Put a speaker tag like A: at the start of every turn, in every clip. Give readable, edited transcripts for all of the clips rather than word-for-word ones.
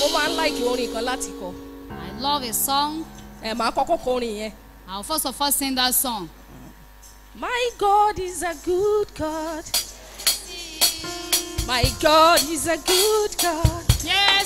A: Mo máa ń like orin kan láti kọ.
B: I love a song.
A: Màá kọ́kọ́ kọ orin yẹn.
B: I'll first of all sing that song.
A: My God is a good God. My God is a good God.
B: Yes,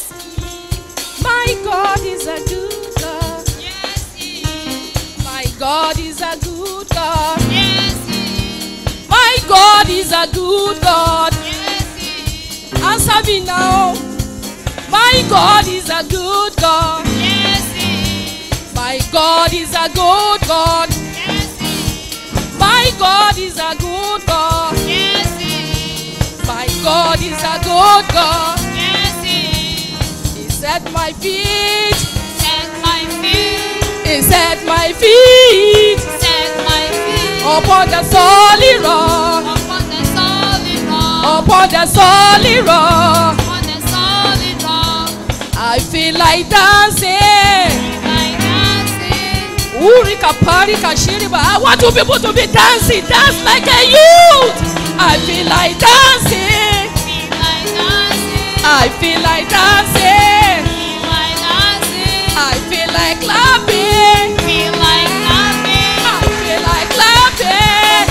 A: My God is a good God.
B: yes, he is.
A: My God is a good God.
B: Yes, he is.
A: My God is a good God.
B: Yes, he is.
A: Answer me now. My God is a good God.
B: Yes, he is.
A: My God is a good God.
B: Yes, he is.
A: My God is a good God.
B: Yes, he is.
A: My God is a good God.
B: Yes, he is.
A: He set my feet.
B: Set my feet.
A: He set my feet
B: Set my feet
A: upon the solid rock.
B: upon the solid rock.
A: Upon the solid rock.
B: Upon the solid rock.
A: I feel like dancing.
B: Like dancing.
A: Urika parika shiriba. I want you people to be dancing. Dance like a youth. I feel like dancing.
B: Feel like dancing.
A: I feel like dancing.
B: Feel like dancing.
A: I feel like clapping.
B: Feel like clapping.
A: I feel like clapping.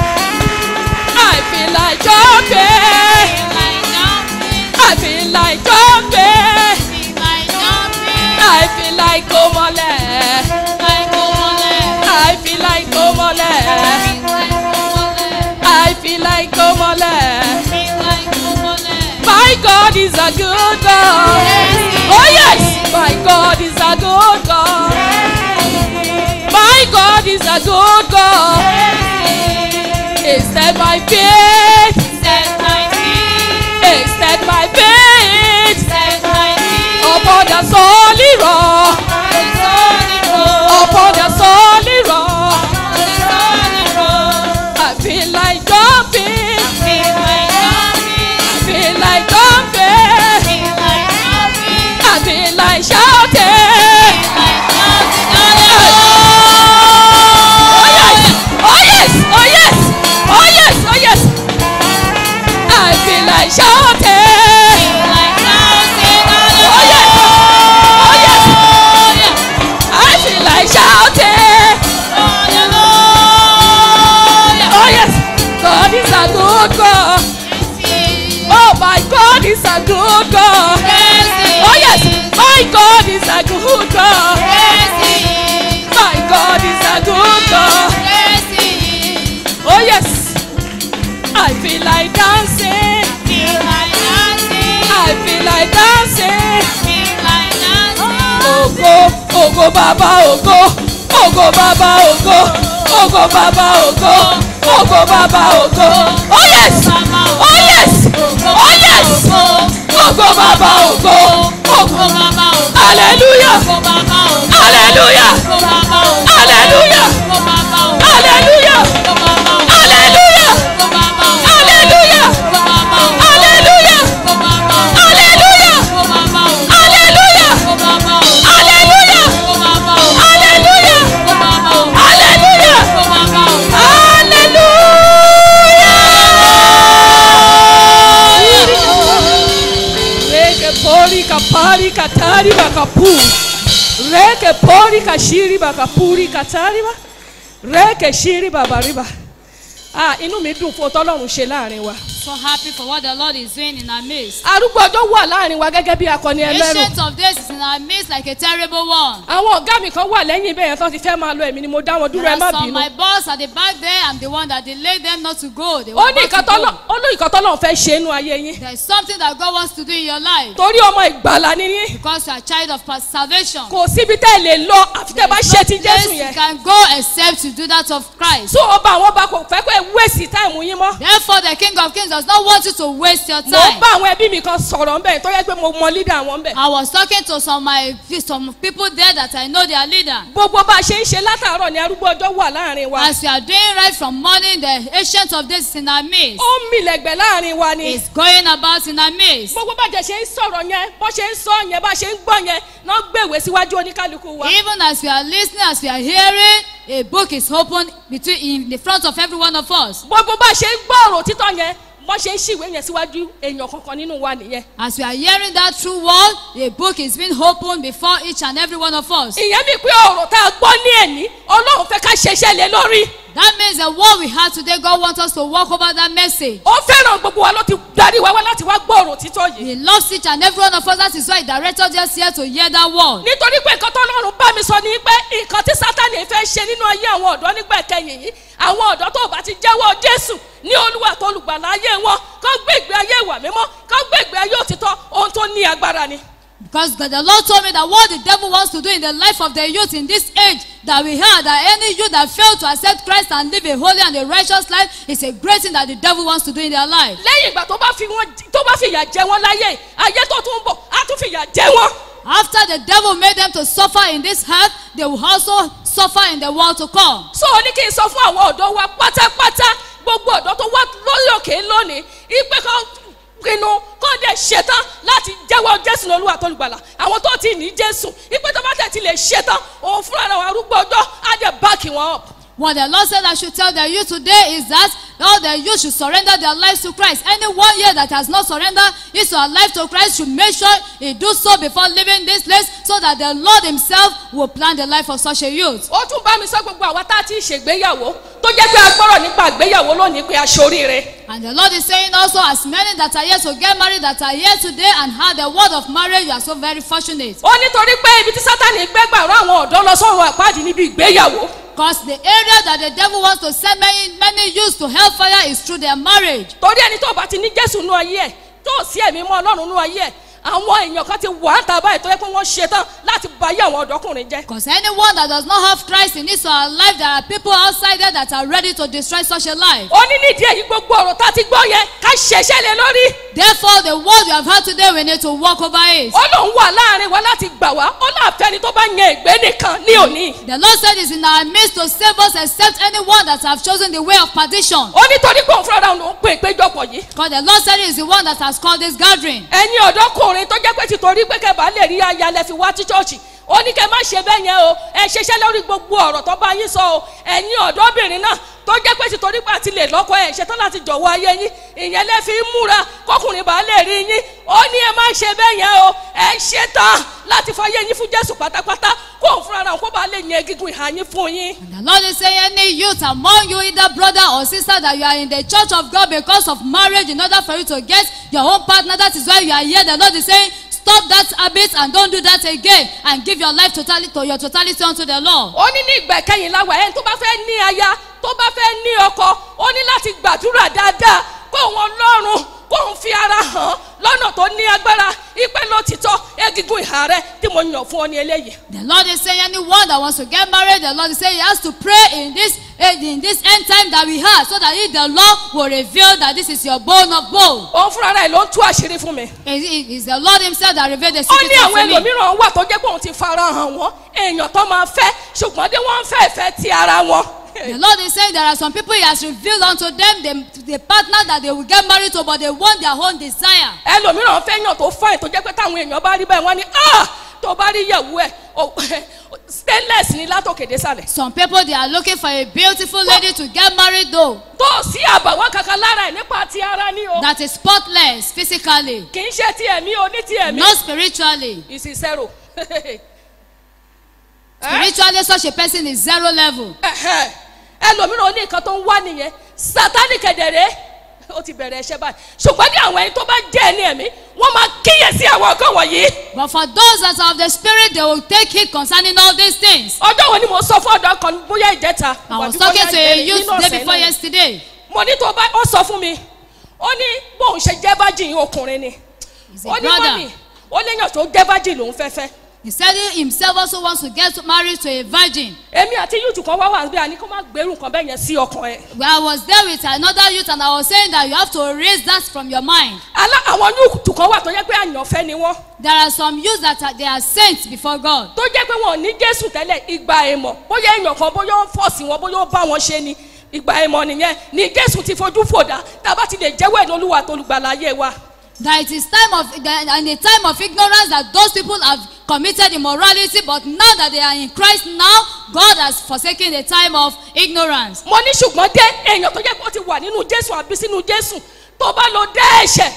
A: I feel like jumping.
B: Feel like jumping.
A: I feel like jumping.
B: Feel like jumping.
A: I feel like komole.
B: Like Omole.
A: I feel like komole.
B: Feel like Omole.
A: I feel like komole.
B: Feel like Omole.
A: My God is a good God. Oh yes, my God is a good God. My God is a good God. He set my feet.
B: Set my feet.
A: He set my feet
B: Set my feet
A: upon the solid rock.
B: on the solid rock.
A: Upon the solid rock.
B: On the solid rock.
A: I feel like jumping.
B: Feel like jumping.
A: I feel like jumping.
B: Feel like jumping.
A: I feel like shouting.
B: Like jumping.
A: Oh yes! Oh yes! Oh yes! Oh yes! Oh yes! I feel like shouting.
B: Feel like dancing.
A: Oh yes! Oh yes! I feel like shouting. Oh yes! God is a good God. Oh my God is a good God. Oh yes! My God is a good God. My God is a good God. Oh yes! I feel like dancing. I feel like dancing. Ogo, ogo baba ogo, ogo baba ogo, ogo baba ogo, ogo baba ogo. Oh yes! Oh yes! Oh yes! Ogo baba ogo, ogo. Hallelujah! Hallelujah! Hallelujah! Hallelujah! Hallelujah! Hallelujah! Hallelujah! Hallelujah! Hallelujah! Hallelujah! Reke pori kapari katari bakapu. Reke pori kashiri bakapuri katari ba. Reke shiri babariba. Inú mi dùn fún Ọlọ́run ṣe láàrin wa.
B: So happy for what the Lord is doing in our midst.
A: Arúgbó ọjọ́ wà láàrin wa gẹ́gẹ́ bí akọni ẹlẹ́rù.
B: Ancient of days is in our midst like a terrible one.
A: Àwọn ọ̀gá mi kan wà lẹ́yìn ibẹ̀ yẹn tó ti fẹ́ máa lọ èmi ni mo dá wọn dúró
B: There
A: ẹ má
B: are some
A: bínú.
B: my boss at the back there. I'm the one that delayed them not to go. They
A: Ó
B: were
A: ní
B: about to go.
A: ìkan tọ́lọ́run fẹ́ ṣe inú ayé yín.
B: There is something that God wants to do in your life
A: Torí ọmọ ìgbàlà ni yín.
B: because you are a child of salvation.
A: Kò síbi tẹ́ ẹ lè lọ àfi tẹ́ ẹ bá ṣe ti
B: Yes,
A: Jésù
B: you
A: yẹn.
B: can go except to do that of Christ.
A: So ọba àwọn ọba kò fẹ́ pé wéèsì táìmù yín mọ́.
B: Therefore, the King of Kings does not want you to waste your
A: Mo
B: time.
A: bá àwọn ẹbí mi kan sọ̀rọ̀ ńbẹ̀ tó yẹ pé mo mọ lídà àwọn ńbẹ̀.
B: I was talking to some people there that I know their leader.
A: Gbogbo bá a ṣe ń ṣe látàárọ̀ ni arúgbó ọjọ́ wà láàrin wa.
B: As we are doing right from morning, the ancient of days is in our midst.
A: Ó ń milẹ̀gbẹ̀ láàrin wa ni.
B: Is going about in our midst.
A: Gbogbo bá jẹ ṣe ń sọ̀rọ̀ yẹn bó ṣe ń sọ yẹn bá ṣe ń gbọ́ yẹn náà gbèwé síwájú oníkálukú wa.
B: Even as we are listening, as we are hearing, a book is opened in the front of every one of us.
A: gbogbo bá ṣe ń gbọ́ ọ̀rọ̀ títọ́ yẹn wọ́n ṣe ń ṣìwé yẹn síwájú èèyàn kankan nínú wa nìyẹn.
B: As we are hearing that true word, a book is being opened before each and every one of us.
A: ìyẹn mi pé ọ̀rọ̀ tá a gbọ́ ní ẹ̀ní ọlọ́run fẹ́ ká ṣeṣẹ́ lé lórí.
B: That means the word we had today, God wants us to walk over that message.
A: ó fẹ́ràn gbogbo wa ló ti darí wa wá láti wá gbọ́ ọ̀rọ̀ títọ́ yìí.
B: He loves each and every one of us. That is why he directed us here to hear that word.
A: nítorí pé nǹkan tó lọ́run bá mi sọ ni pé nǹkan tí sátani fẹ́ ṣe nínú ayé àwọn ọ̀dọ́ nígbà kẹyìn yìí àwọn ọ̀dọ́ tó bá ti jẹ́wọ́ jésù ní olúwa tó olùgbàlà ayé wọn kán gbé ìgbé ayé ìwà mímọ́ kán gbé ìgbé ayé òtítọ́ ohun tó ní agbára ni.
B: Because the Lord told me that what the devil wants to do in the life of the youth in this age that we heard, that any youth that failed to accept Christ and live a holy and a righteous life is a great thing that the devil wants to do in their life.
A: lẹ́yìn ìgbà tó bá fìyà jẹ wọ́n láyé ayé tó tún bọ̀ á tún fìyà jẹ wọ́n.
B: After the devil made them to suffer in this earth, they will also suffer in the world to come.
A: so ní kí n sọ fún àwọn ọ̀dọ́ wa pátápátá gbogbo ọ̀dọ́ tó wá lórí òkè lónìí ìpè kan pinnu kó dẹ̀ ṣetán láti jẹ́wọ́ jésù ní olúwa tó lùgbàlà àwọn tó ti ní jésù ìpè tó bá tẹ̀ ti lè ṣetán òun fúnra àwọn arúgbó ọjọ́ á dẹ̀ báàkì wọn up.
B: What the Lord said I should tell the youth today is that all the youth should surrender their lives to Christ. Anyone here that has not surrendered his or her life to Christ should make sure he do so before leaving this place so that the Lord himself will plan the life of such a youth.
A: ó tún bá mi sọ gbogbo àwa tá a ti ṣègbéyàwó tó jẹ́ pé a gbọ́rọ̀ nípa àgbéyàwó lónìí pé a ṣoríire.
B: And the Lord is saying also, as many that are here to get married, that are here today and heard the word of marriage, you are so very fortunate.
A: ó nítorí pé ibi tí sátani gbẹ́gbà rán àwọn ọ̀dọ́ lọ sọ́run àpáàdì níbi ìgbéyàwó.
B: Because the area that the devil wants to send many youths to hellfire is through their marriage.
A: torí ẹni tó bá ti ní jésù nú ayé ẹ̀ tó sí ẹ̀mí mọ́ ọlọ́run nú ayé ẹ̀ àwọn èèyàn kan ti wà á ta báyìí tó yẹ pé wọ́n ṣetán láti bayé àwọn ọ̀dọ́kùnrin jẹ́.
B: Because anyone that does not have Christ in his or her life, there are people outside there that are ready to destroy such a life.
A: ó ní nídìí èyí gbogbo ọ̀rọ̀ tá a ti gbọ́ yẹn ká ṣẹ̀ṣẹ̀ lé lórí.
B: Therefore, the word we have heard today, we need to walk over it.
A: ó lóun wà láàrin wa láti gbà wá ó láàfẹ́ni tó bá yan ìgbé nìkan ní òní.
B: The Lord said it's in our midst to save us except anyone that have chosen the way of perdition.
A: ó nítorí pé òun fúnra òun ló ń pè ìpéjọpọ̀ yìí.
B: Because the Lord said it's the one that has called this gathering.
A: ẹ̀yin ọ̀dọ́kùnrin tó jẹ́ pé títorí pé kẹ́ bá lè rí aya lẹ fi wá tí chọ́ọ̀chì ó ní kẹ́ má ṣe bẹ́ẹ̀ yẹn o ẹ ṣiṣẹ́ lórí gbogbo ọ̀rọ̀ tó bá yín sọ o ẹ̀yin ọ̀dọ́bìnrin náà tó jẹ́ pé títorí pé àti lè lọ́kọ ẹ̀ ṣetán láti jọ̀wọ́ ayé yín ìyẹn lẹ fi ń múra kọkùnrin bá lè rí yín ó ní ẹ má ṣe bẹ́ẹ̀ yẹn o ẹ ṣetán láti fayé yín fún jésù pátápátá kó òun fúnra rẹ̀ kó bá lè yan gígùn ìhà yín fún yín.
B: The Lord is saying, any youth among you, either brother or sister, that you are in the church of God because of marriage, in order for you to get your own partner, that is why you are here. The Lord is saying, stop that habit and don't do that again, and give your life totality unto the Lord.
A: ó ní ní ìgbẹ́kẹ̀yìn láwa ẹni tó bá fẹ́ ní aya tó bá fẹ́ ní ọkọ ó ní láti gbàdúrà dáadáa kó òun ọlọ́run kó òun fi ara hàn lọ́nà tó ní agbára ipe lótìtọ́ egungun ìhà rẹ tí mo yàn fún ọ ní eléyìí.
B: The Lord is saying, anyone that wants to get married, the Lord is saying he has to pray in this end time that we have, so that he, the Lord, will reveal that this is your bone of bone.
A: òun fúnra rẹ̀ ló ń tú àṣírí fún mi.
B: It is the Lord himself that revealed the
A: ó
B: secret
A: ní àwọn
B: to me.
A: ẹlòmíràn wà tó jẹ́ pé òun ti fara hàn wọ́n èèyàn tó máa fẹ́ ṣùgbọ́n dé wọ́n ń fẹ́ ìfẹ́ ti ara wọn.
B: The Lord is saying there are some people he has revealed unto them the partner that they will get married to, but they want their own desire.
A: ẹlòmíràn fẹ́ yàn tó fáìn tó jẹ́ pé táwọn èèyàn bá rí bẹ́ẹ̀ wọ́n ní tó bá rí yẹ̀wù ẹ̀ stainless ní látòkèdè sàlẹ̀.
B: Some people, they are looking for a beautiful lady to get married though,
A: tó sí àbàwọ́n kankan lára ẹ̀ nípa ti ara ní o.
B: that is spotless physically,
A: kì í ṣe ti ẹ̀mí o ní ti ẹ̀mí.
B: not spiritually.
A: ìsìsẹ́rò.
B: Spiritually, such a person is zero level.
A: ẹlòmíràn ní nǹkan tó ń wá nìyẹn Sátánì kẹ̀dẹ̀rẹ́ ó ti bẹ̀rẹ̀ ẹ̀ṣẹ̀ báyìí ṣùgbọ́n ní àwọn ẹni tó bá jẹ́ ẹni ẹ̀mí wọ́n máa kíyèsí àwọn ọkàn wọ̀nyí.
B: But for those that are of the spirit, they will take heed concerning all these things.
A: ọjọ́ wo ni mo sọ fún ọ̀dọ́ kan bóyá ìjẹta.
B: I was talking to a youth day before yesterday.
A: mo ní tó bá ó sọ fún mi ó ní bóun ṣe jẹ́ virgin ọkùnrin ni
B: He's a
A: ó ní
B: brother.
A: mọ́mì ó léyàn tó jẹ́ virgin lòún fẹ́fẹ́.
B: He said he himself also wants to get married to a virgin.
A: èmi àti yúùtù kan wá wà bí a ní kó má gbèrú nǹkan bẹ́ẹ̀ yẹn sí ọkàn ẹ̀.
B: Well, I was there with another youth and I was saying that you have to erase that from your mind.
A: àwọn yúùtù kan wà tó jẹ́ pé àyànfẹ́ ni wọ́n.
B: There are some youths that they are saints before God.
A: tó jẹ́ pé wọn ò ní Jésù tẹ́lẹ̀ ìgbà èèmọ̀ bóyá èèyàn kan bóyá ó fọ́ọ̀sì wọn bóyá ó bá wọn ṣe ni ìgbà èèmọ̀ nìyẹn ni Jésù ti fojú fòdà tá a bá ti lè jẹ́wọ́ ẹ̀ lólúwa tó lùgbàlà ayé wa.
B: That it is time of in a time of ignorance that those people have committed immorality, but now that they are in Christ now, God has forsaken the time of ignorance.
A: mo ní ṣùgbọ́n dé èèyàn tó jẹ́ pé ó ti wà nínú Jésù àbí sínú Jésù tó bá lọ dé ẹ̀ṣẹ̀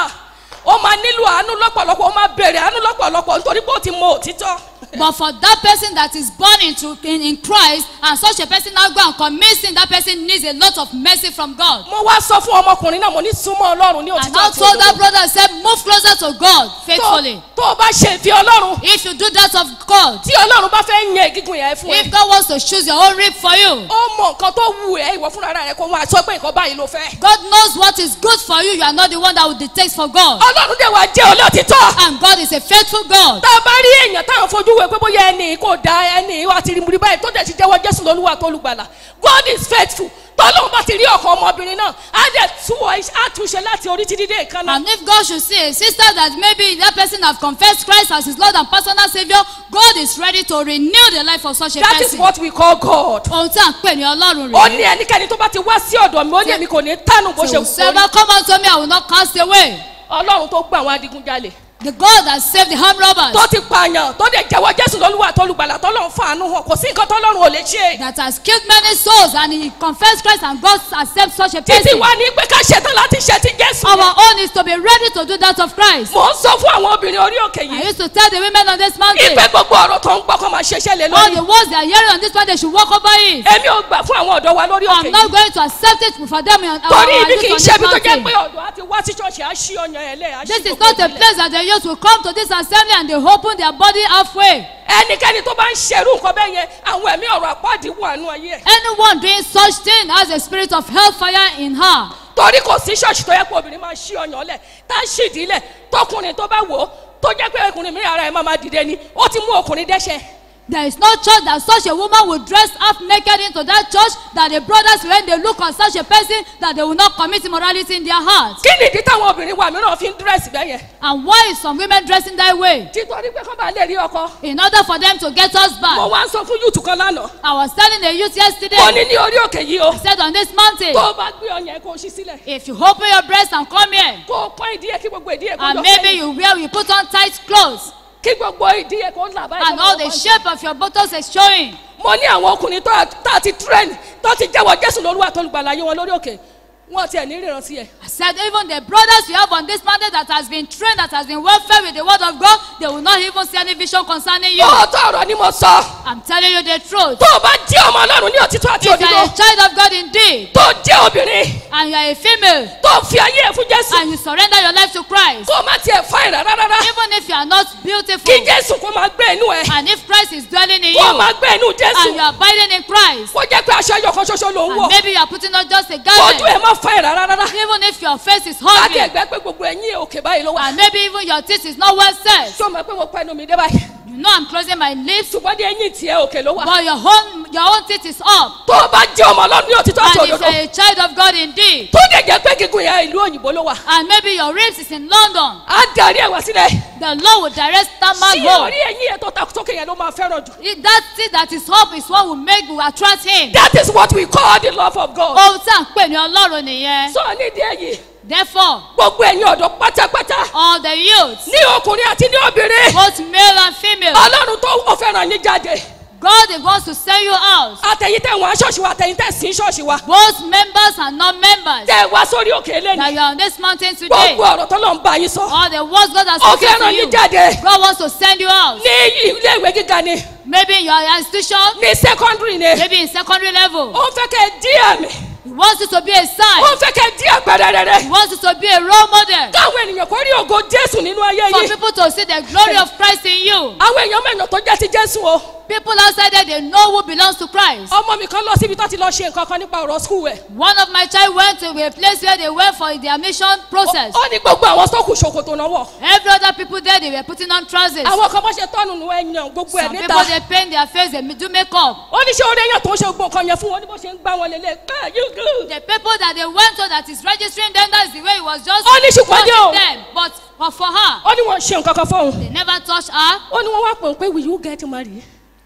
A: ó máa nílò àánú lọ́pọ̀lọpọ̀ ó máa bèrè àánú lọ́pọ̀lọpọ̀ nítorí pé ó ti mọ òtítọ́.
B: But for that person that is born in Christ and such a person now go and commit sin, that person needs a lot of mercy from God.
A: mo wá sọ fún ọmọkùnrin náà mo ní súnmọ́ Ọlọ́run ní
B: And
A: òtítọ́
B: now
A: àti
B: told that
A: òdodo.
B: brother, said, move closer to God faithfully.
A: tó o bá ṣe ìfẹ́ Ọlọ́run
B: If you do that of God,
A: tí Ọlọ́run bá fẹ́ yan ìgígùn yẹn fún ẹ
B: if God wants to choose your own rib for you,
A: ó mọ nǹkan tó wù ẹ́ ìwọ fúnra rẹ kó máa sọ pé nǹkan báyìí ló fẹ́.
B: God knows what is good for you. You are not the one that will dictate for God.
A: Ọlọ́run dẹ̀ wá jẹ́ olóòtítọ́.
B: And God is a faithful God.
A: tá a bá rí èèyàn táwọn fojú wo pé bóyá ẹni kò dá ẹni wá ti rí múrí báyìí tó dẹ̀ ti jẹ́wọ́ Jésù lólúwa tó lùgbàlà God is faithful tọ́lọ́run bá ti rí ọkàn ọmọbìnrin náà á dẹ̀ àtúnṣe láti orí títí dé ìkànnà.
B: And if God should see a sister that maybe that person have confessed Christ as his Lord and personal Savior, God is ready to renew the life of such a
A: that is
B: person.
A: what we call God.
B: Ohun tí à ń pè ní Ọlọ́run
A: ó
B: rèé.
A: ní ẹnikẹ́ni tó bá ti wá sí ọ̀dọ̀ mi ó ní èmi kò ní tánù bó ṣe
B: So
A: wù kó rí.
B: whosoever come unto me, I will not cast away.
A: Ọlọ́run tó gbà àwọn adigunjalè
B: The God that saved the armed robbers,
A: tó ti pààyàn tó dẹ̀ jẹ́wọ́ Jésù lólúwa tó lùgbàlà tọ́lọ́run fún àánú hàn kò sí nǹkan tọ́lọ́run ò lè ṣe.
B: that has killed many souls, and he confessed Christ, and God accepts such a
A: títí
B: person.
A: wá ní pé ká ṣetán láti ṣe ti Jésù.
B: Our own is to be ready to do that of Christ.
A: mò ń sọ fún àwọn obìnrin orí òkè
B: I
A: yìí
B: used to tell the women on this mountain,
A: ìpè gbogbo ọ̀rọ̀ tó ń gbọ́ kó máa ṣeṣẹ́ lé
B: all
A: lórí.
B: the words they are hearing on this mountain, they should walk over it.
A: èmi ò gbà fún àwọn ọ̀dọ́ wa lórí òkè
B: I'm not
A: yìí.
B: going to accept it for them on
A: torí ibi kì í
B: this
A: ṣe ibi tó jẹ́
B: mountain.
A: pé ọ̀dọ́ á ti wá sí ṣọ́ọ̀ṣì á ṣí ọyàn ẹ̀ lẹ̀ á ṣí
B: This is
A: gbogbo
B: not a
A: ìbílẹ̀.
B: place that the youth will come to this assembly and they open their body halfway.
A: ẹnikẹ́ni tó bá ń ṣerú nǹkan bẹ́ẹ̀ yẹn àwọn ẹ̀mí ọ̀rọ̀ àpáàdì wà nù ayé ẹ̀.
B: Anyone doing such thing has a spirit of hellfire in her.
A: torí kò sí ṣọ́ọ̀ṣì tó yẹ pé obìnrin máa ṣí ọyàn lẹ̀ tá a ṣì dílẹ̀ tọkùnrin tó bá wò ó tó jẹ́ pé ọkùnrin mi ara ẹ̀ máa dìde ni ó ti mú ọkùnrin dẹ́ṣẹ̀.
B: There is no church that such a woman will dress half naked into that church, that the brothers, when they look on such a person, that they will not commit immorality in their hearts.
A: kí nìdí táwọn obìnrin wa mìíràn fi ń dírẹ́sì bẹ́ẹ̀ yẹn.
B: And why is some women dressing that way?
A: títorí pé kọ́ bá lè rí ọkọ.
B: In order for them to get us
A: mo
B: back.
A: wá ń sọ fún yúùtù kan lánàá.
B: I was telling the youth
A: mo
B: yesterday,
A: ní ní orí òkè yìí o.
B: I said on this mountain,
A: tó o bá gbé ọyàn ẹ̀ kó o ṣí sílẹ̀.
B: if you open your breast and come here,
A: kó o pọ́n ìdí ẹ̀ kí gbogbo ìdí ẹ̀ kó
B: and
A: lọ
B: maybe
A: sẹ́yìn.
B: you put on tight clothes,
A: kí gbogbo ìdí ẹ̀ kó là báyìí.
B: and all the shape of your buttocks is showing.
A: mo ní àwọn ọkùnrin tá a ti train tó ti jẹ́wọ́ Jésù lórúkọ àtọ́lùgbàlà yín wọn lórí òkè wọn tiẹ̀ ní ríran sí ẹ̀.
B: I said, even the brothers you have on this mountain that has been trained, that has been well fed with the word of God, they will not even see any vision concerning you.
A: òótọ́ ọ̀rọ̀ ni mo sọ.
B: I'm telling you the truth.
A: tó o bá jẹ́ ọmọ Ọlọ́run ní òtítọ́ àti
B: If you are a
A: òdodo
B: child of God indeed,
A: tó jẹ́ obìnrin
B: and you are a female,
A: tó fi ayé ẹ̀ fún Jésù
B: and you surrender your life to Christ,
A: kó o má tiẹ̀ fa ìrà rárá
B: even if you are not beautiful,
A: kí Jésù kó máa gbé inú ẹ̀
B: and if Christ is dwelling in
A: kó o
B: you,
A: máa gbé inú
B: and
A: Jésù
B: you are abiding in Christ,
A: kó jẹ́ pé aṣọ ẹyọ kan ṣoṣo ló ń
B: and
A: wọ̀
B: maybe you are putting on just a
A: ojú
B: garment,
A: ẹ̀ má fa ìrà rárá
B: even if your face is
A: láti
B: ugly,
A: ẹ̀gbẹ́ pé gbogbo ẹ̀yìn òkè báyìí ló wà.
B: and maybe even your teeth is not well set.
A: tó o mọ̀ pé mo pẹ́ inú mi dé báyìí
B: You know I'm closing my lips,
A: ṣùgbọ́n ní ẹ̀yìn tiẹ̀ òkè ló wà.
B: but your own teeth is up.
A: tó o bá jẹ́ ọmọ Ọlọ́run ní òtítọ́ àti
B: And if
A: òdodo
B: you're a child of God indeed,
A: tó dẹ̀ jẹ́ pé gígùn yẹn ìlú òyìnbó ló wà
B: and maybe your ribs is in London,
A: á darí ẹ̀ wá sílẹ̀
B: the Lord will direct that man
A: sí
B: home.
A: orí ẹ̀yìn ẹ̀ tó ta sókè yẹn ló máa fẹ́ràn jù.
B: That teeth that is up is what will attract him.
A: that is what we call the love of God.
B: Ohun tí à ń pè ní Ọlọ́run nìyẹn.
A: sọ nídìí èyí
B: Therefore,
A: gbogbo ẹ̀yin ọ̀dọ́ pátápátá
B: all the youths,
A: ní ọkùnrin àti ní obìnrin
B: both male and female,
A: Ọlọ́run tó ó fẹ́ràn yín jáde
B: God is wants to send you out.
A: àtẹ̀yìn tẹ̀ wọ́n ṣọ́ọ̀ṣì wa àtẹ̀yìn tẹ̀ sí ṣọ́ọ̀ṣì wa
B: Both members and non-members
A: tẹ̀ wá sórí òkè
B: that
A: eléyìí
B: you are on this mountain today,
A: gbogbo ọ̀rọ̀ tó lọ ń bá yín sọ
B: all the words God has
A: ó
B: spoken to
A: fẹ́ràn
B: you,
A: yín jáde
B: God wants to send you out.
A: ní ilé ìwé gíga ni
B: Maybe in your institution,
A: ní secondary ni
B: maybe in secondary level.
A: ó fẹ́ kẹ́ dí àmì
B: He wants you to be a
A: ó
B: sign.
A: fẹ́ kẹ́ dí àpẹẹrẹ rere
B: He wants you to be a role model.
A: káwọn ènìyàn kò rí ògo Jésù nínú ayé
B: For
A: yìí
B: people to see the glory of Christ in you.
A: àwọn èèyàn mẹ́rin tó jẹ́ ti Jésù o
B: People outside there, they know who belongs to Christ.
A: ọmọ mi kan lọ síbi tó ti lọ ṣe nǹkan kan nípa ọ̀rọ̀ school ẹ̀
B: One of my child went to a place where they went for their mission process.
A: ó ní gbogbo àwọn sọ́kù ṣòkòtò náà wọ̀
B: Every other people there, they were putting on trousers.
A: àwọn kan bá ṣe tọ́nù nù ẹ̀yàn gbogbo ẹ̀
B: Some
A: níta
B: people, they paint their face, they do makeup.
A: ó ní ṣé orí ẹ̀yàn tó ń ṣe gbogbo nǹkan yẹn fún wọn ní bó ṣe ń gbá wọn lélẹ̀ pé you good.
B: The people that they went to that is registering them, that's the way it was just
A: Ó ní ṣùgbọ́n ní o.
B: them. But for her,
A: ó ní wọn ṣe nǹkan kan fóun
B: they never touched her.
A: ó ní wọn wá pọ̀ pé will you get married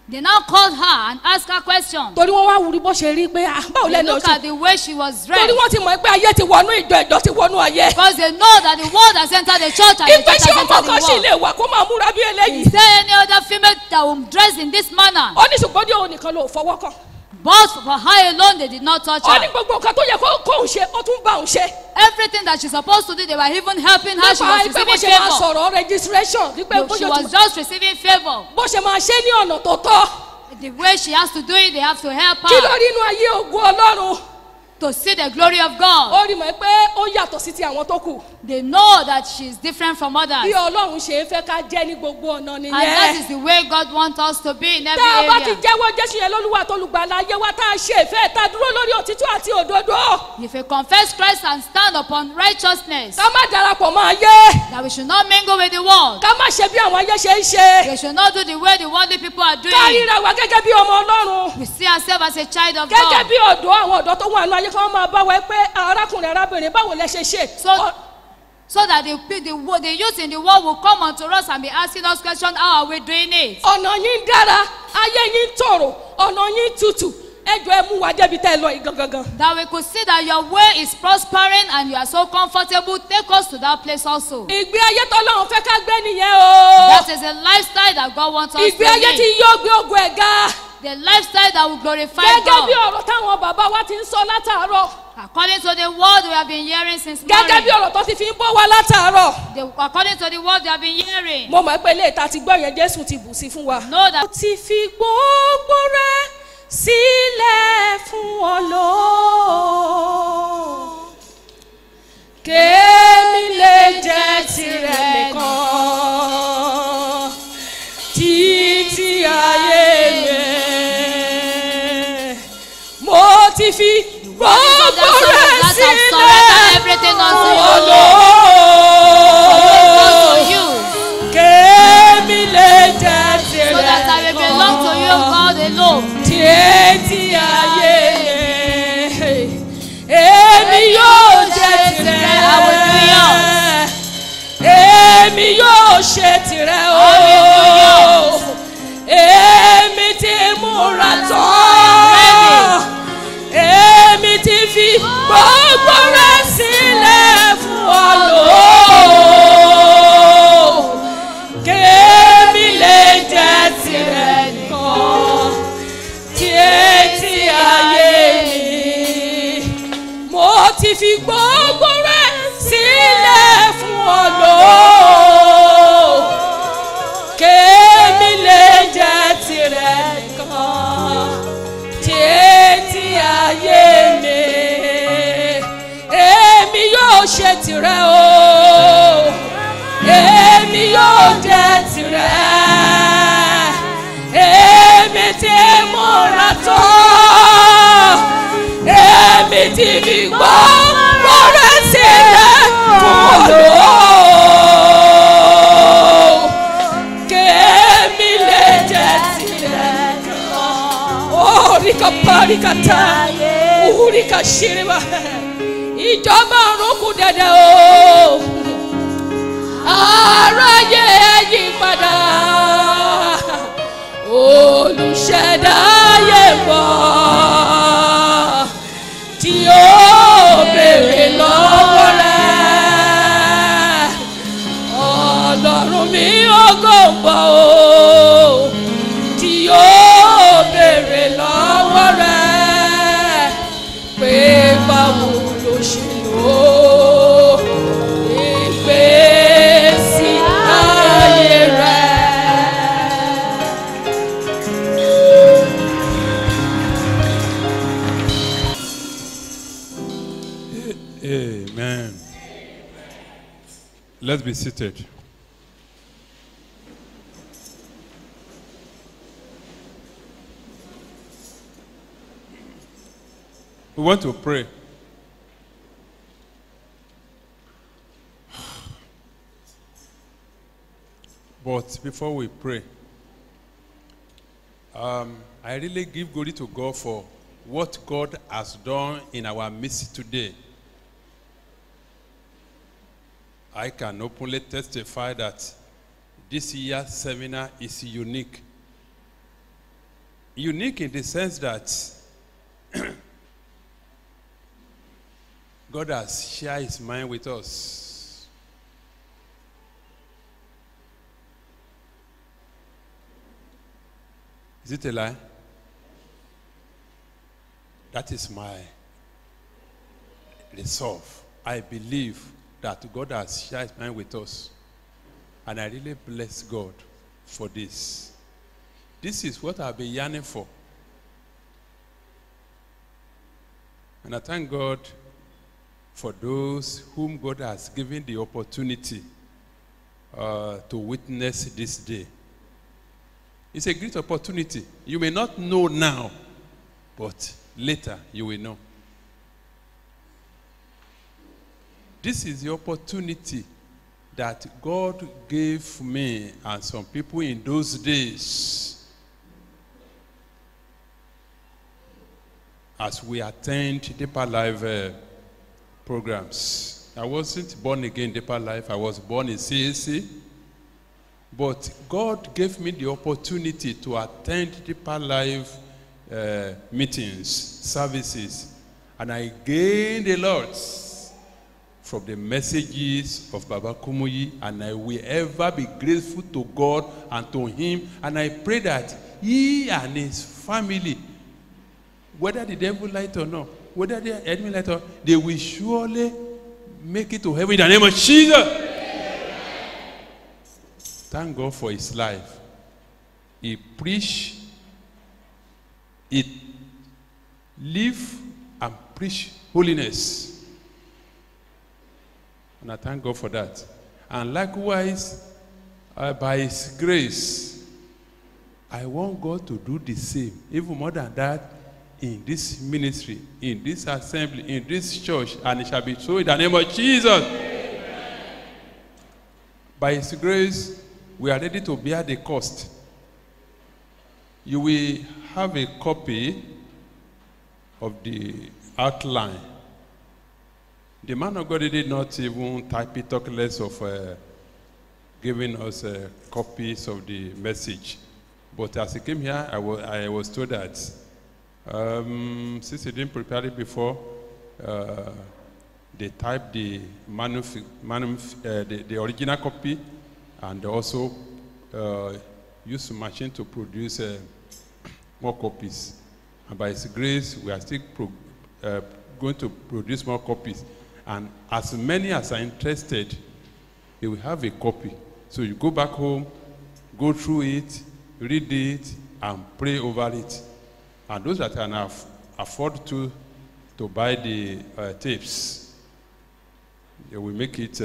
B: They now called her and asked her question.
A: torí wọ́n wá wúri bó ṣe rí pé báwo
B: They
A: lẹ́nu
B: look
A: ọ̀sẹ̀
B: at the way she was
A: torí
B: dressed.
A: wọ́n ti mọ̀ pé ayé ti wọnú ìjọ ti wọnú ayé.
B: Because they know that the world has entered the church and the
A: ìpè
B: church
A: ṣé
B: has
A: ọmọ
B: entered
A: kan sì
B: the
A: lè
B: world.
A: wà kó máa múra bí eléyìí.
B: Is there any other female that will dress in this manner?
A: ó ní ṣùgbọ́n ní òun nìkan ló fọwọ́ kàn.
B: But for her alone, they did not touch
A: ó ní
B: her.
A: gbogbo nǹkan tó yẹ kóun ṣe ó tún bá òun ṣe.
B: Everything that she's supposed to do, they were even helping her. She was
A: nípa ìpè bó
B: receiving
A: ṣe máa
B: favor.
A: sọ̀rọ̀ registration wípé
B: No, she was just receiving favor.
A: bó ṣe máa ṣe ní ọ̀nà tó tọ́.
B: The way she has to do it, they have to help
A: kí ló
B: her
A: rí inú ayé ògo ọlọ́run.
B: to see the glory of God.
A: ó rí mọ̀ pé ó yàtọ̀ sí ti àwọn tó kù.
B: They know that she's different from others.
A: bí ọlọ́run ṣe ń fẹ́ ká jẹ́ ní gbogbo ọ̀nà
B: And that
A: nìyẹn.
B: is the way God wants us to be in every
A: tá a bá ti
B: area.
A: jẹ́wọ́ jésù yẹn lólúwa tó lùgbàlà ayé wa tá a ṣe ìfẹ́ tá a dúró lórí òtítọ́ àti òdodo.
B: If you confess Christ and stand upon righteousness,
A: ká má darapọ̀ mọ́ ayé.
B: that we should not mingle with the world.
A: ká má ṣe bí àwọn ayé ṣe ń ṣe.
B: We should not do the way the worldly people are
A: ká
B: doing.
A: ríra wa gẹ́gẹ́ bí ọmọ ọlọ́run.
B: We see ourselves as a child of
A: gẹ́gẹ́
B: God.
A: bí ọ̀dọ́ àwọn ọ̀dọ́ tó wà nínú ayé kan máa bá wa pé arákùnrin arábìnrin báwo lẹ ṣe ṣe.
B: So that the youth in the world will come unto us and be asking us questions, how are we doing it?
A: ọ̀nà yín dára ayé yín tòrò ọ̀nà yín tutù ẹjọ́ ẹ mú wa débi tẹ́ ẹ lọ yìí gangan.
B: That we could see that your way is prospering and you are so comfortable. Take us to that place also.
A: ìgbé ayé tọ́lọ́run fẹ́ ká gbé nìyẹn o.
B: That is a lifestyle that God wants us to
A: ìgbé ayé tí
B: live.
A: yóò gbé ogun ẹ̀ ga.
B: The lifestyle that will glorify
A: gẹ́gẹ́ bí
B: God.
A: ọ̀rọ̀ táwọn bàbá wa ti ń sọ látàárọ̀.
B: According to the word we have been hearing since
A: gẹ́gẹ́ bí
B: morning.
A: ọ̀rọ̀ tó ti fi ń bọ́ wa látàárọ̀.
B: According to the word we have been hearing.
A: mo mọ̀ pé ilé ìta ti gbọ́ yẹn jésù ti bù sí fún wa.
B: Know that
A: ó ti fi gbogbo rẹ̀ sílẹ̀ fún ọ lọ. kémi lè jẹ́ tirẹ̀ nìkan títí ayé mi. mo ti fi gbogbo rẹ̀ sílẹ̀
B: everything
A: fún
B: unto
A: ọ
B: you.
A: lọ.
B: To you.
A: kémi lè jẹ́
B: So that I
A: tirẹ̀
B: will belong to you, God alone.
A: títí ayé èmi yóò jẹ́ tirẹ̀ èmi yóò ṣe tirẹ̀ o èmi ti múra tán èmi ti fi gbogbo rẹ̀ sílẹ̀ fún ọ lò kémi lè jẹ́ tirẹ̀ nìkan títí ayé mi mo ti fi gbogbo rẹ̀ sílẹ̀ fún ọ lò kémi lè jẹ́ tirẹ̀ nìkan títí ayé mi èmi yóò ṣe tirẹ̀ o èmi yóò jẹ́ tirẹ̀ èmi ti múra tán èmi ti fi gbogbo rẹ̀ sílẹ̀ fún ọ lò kémi lè jẹ́ tirẹ̀ kan. Orika parikata urika shiriba ìjọba ọ̀run kù dẹ̀dẹ̀ o aráyé yí padà olùṣẹ̀dá ayé bọ̀ tí ó béèrè lọ́wọ́ rẹ̀ ọlọ́run mi ògo ń bọ̀ o tí ó béèrè lọ́wọ́ rẹ̀ pé báwo ló ṣe lò ó ìgbésí ayé rẹ̀.
C: Amen. Let's be seated. We want to pray. But before we pray, I really give glory to God for what God has done in our midst today. I can openly testify that this year's seminar is unique. unique in the sense that God has shared his mind with us. Is it a lie? That is my resolve. I believe that God has shared his mind with us. And I really bless God for this. This is what I've been yearning for. And I thank God for those whom God has given the opportunity to witness this day. It's a great opportunity. You may not know now, but later you will know. This is the opportunity that God gave me and some people in those days as we attend Deeper Life programs. I wasn't born again in Deeper Life. I was born in CAC. But God gave me the opportunity to attend Deeper Life meetings, services. And I gained a lot from the messages of Baba Kumuyi. And I will ever be grateful to God and to him. And I pray that he and his family, whether the devil light or not, whether the enemy light or not, they will surely make it to heaven in the name of Jesus. Thank God for his life. He preached, he lived and preached holiness. And I thank God for that. And likewise, by his grace, I want God to do the same, even more than that, in this ministry, in this assembly, in this church, and it shall be so in the name of Jesus. Amen. By his grace, we are ready to bear the cost. You will have a copy of the outline. The man of God did not even type it, talk less of giving us copies of the message. But as he came here, I was told that since he didn't prepare it before, they typed the original copy and also used the machine to produce more copies. And by his grace, we are still going to produce more copies. And as many as are interested, they will have a copy. So you go back home, go through it, read it, and pray over it. And those that can afford to buy the tapes, they will make it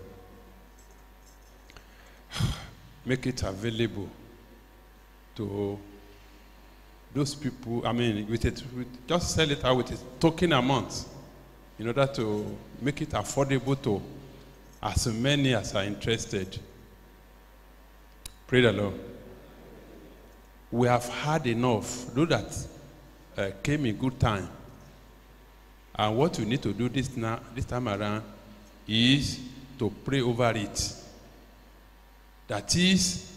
C: available to those people. I mean, just sell it out with a token amount in order to make it affordable to as many as are interested. Pray the Lord. We have had enough. Those that came in good time. And what we need to do this time around is to pray over it. That is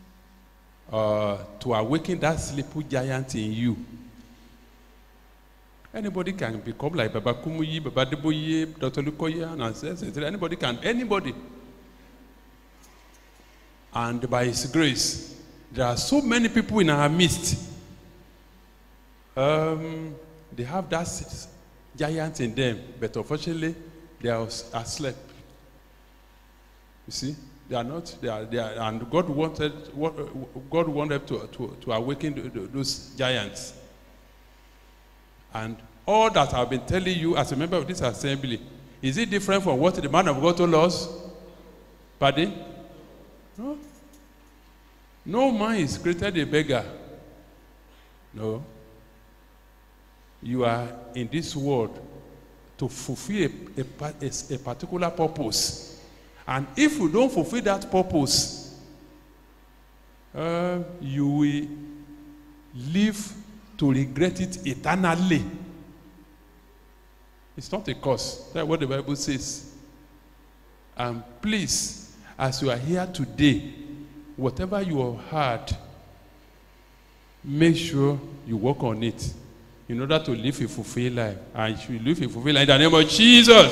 C: to awaken that sleepy giant in you. Anybody can become like Baba Kumuyi, Baba Deboye, Dr. Lukoya, and ancestors. Anybody can, anybody. And by his grace, there are so many people in our midst. They have that giant in them, but unfortunately, they are asleep. You see? They are not. They are. And God wanted to awaken those giants. And all that I've been telling you as a member of this assembly, is it different from what the man of God told us? Pardon? No. No man is created a beggar. No. You are in this world to fulfill a particular purpose. And if you don't fulfill that purpose, you will live to regret it eternally. It's not a curse. That's what the Bible says. And please, as you are here today, whatever you have heard, make sure you work on it in order to live a fulfilled life. And you live a fulfilled life in the name of Jesus.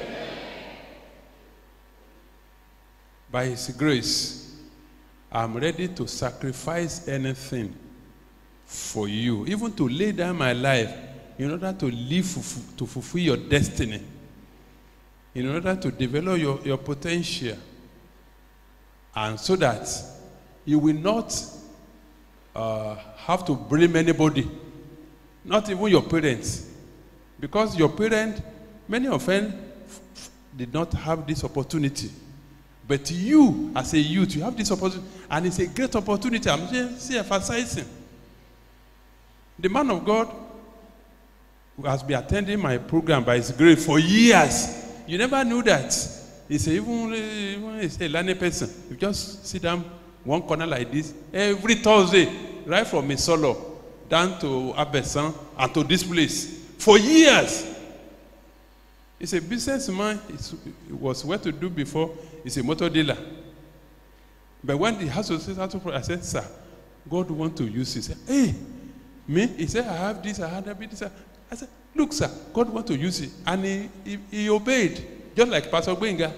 C: By His grace, I'm ready to sacrifice anything for you, even to lay down my life in order to live, to fulfill your destiny, in order to develop your potential, and so that you will not have to blame anybody, not even your parents, because your parents, many of them did not have this opportunity. But you, as a youth, you have this opportunity, and it's a great opportunity. I'm just emphasizing. The man of God who has been attending my program by His grace for years. You never knew that. He's even a learning person. You just sit down one corner like this every Thursday, right from Misolo down to Abesan and to this place for years. He's a businessman. He was well to do before. He's a motor dealer. But when the house was out of prayer, I said, sir, God wants to use you. He said, hey, me? He said, I have this, I have this. I said, look, sir, God wants to use it. And he obeyed, just like Pastor Gbenga.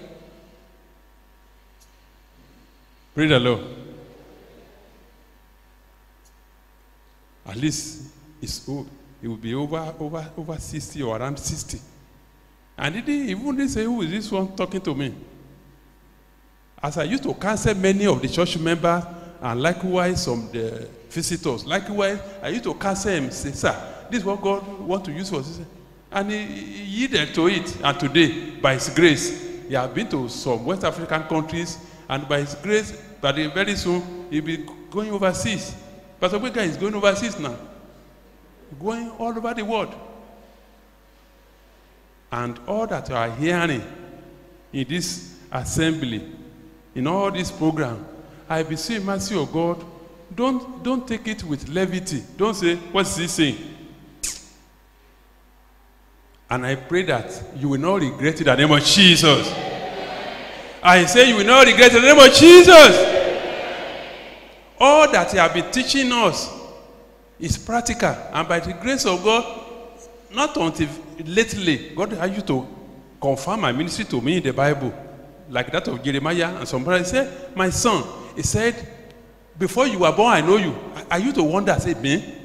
C: Praise the Lord. At least it will be over 60 or around 60. And he didn't say, who is this one talking to me? As I used to counsel many of the church members and likewise some the visitors, likewise, I used to counsel him, say, sir, this is what God wants to use for us. And he yielded to it. And today, by His grace, he has been to some West African countries, and by His grace, very soon, he'll be going overseas. Pastor Gbenga is going overseas now. Going all over the world. And all that you are hearing in this assembly, in all this program, I beseech mercy of God, don't take it with levity. Don't say, what's he saying? And I pray that you will not regret it in the name of Jesus. I say you will not regret it in the name of Jesus. All that He has been teaching us is practical. And by the grace of God, not until lately, God has used to confirm my ministry to me in the Bible, like that of Jeremiah and some brothers. He said, my son, he said, before you were born, I know you. I used to wonder, I said, me?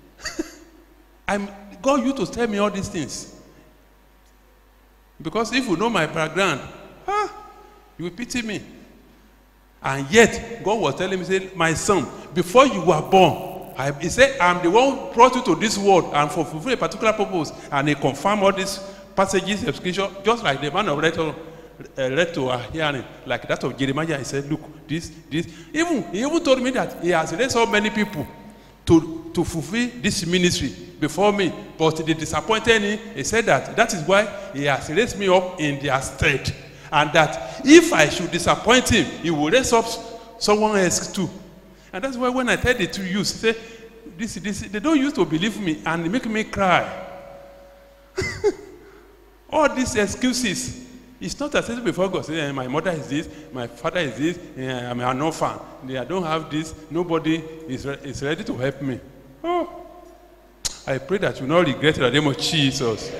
C: God used to tell me all these things. Because if you know my background, you will pity me. And yet, God was telling me, say, my son, before you were born, he said, I'm the one who brought you to this world and for fulfill a particular purpose. And he confirmed all these passages of scripture, just like the man of read to our hearing, like that of Jeremiah. He said, look, this. He even told me that he has raised so many people to fulfill this ministry before me, but they disappointed me. He said that is why he has raised me up in their stead. And that if I should disappoint him, he will raise up someone else too. And that's why when I tell the two youth, say, this, they don't used to believe me and they make me cry. All these excuses. It's not acceptable before God. Say, my mother is this, my father is this, I'm an orphan. I don't have this. Nobody is ready to help me. Oh, I pray that you will not regret it in the name of Jesus.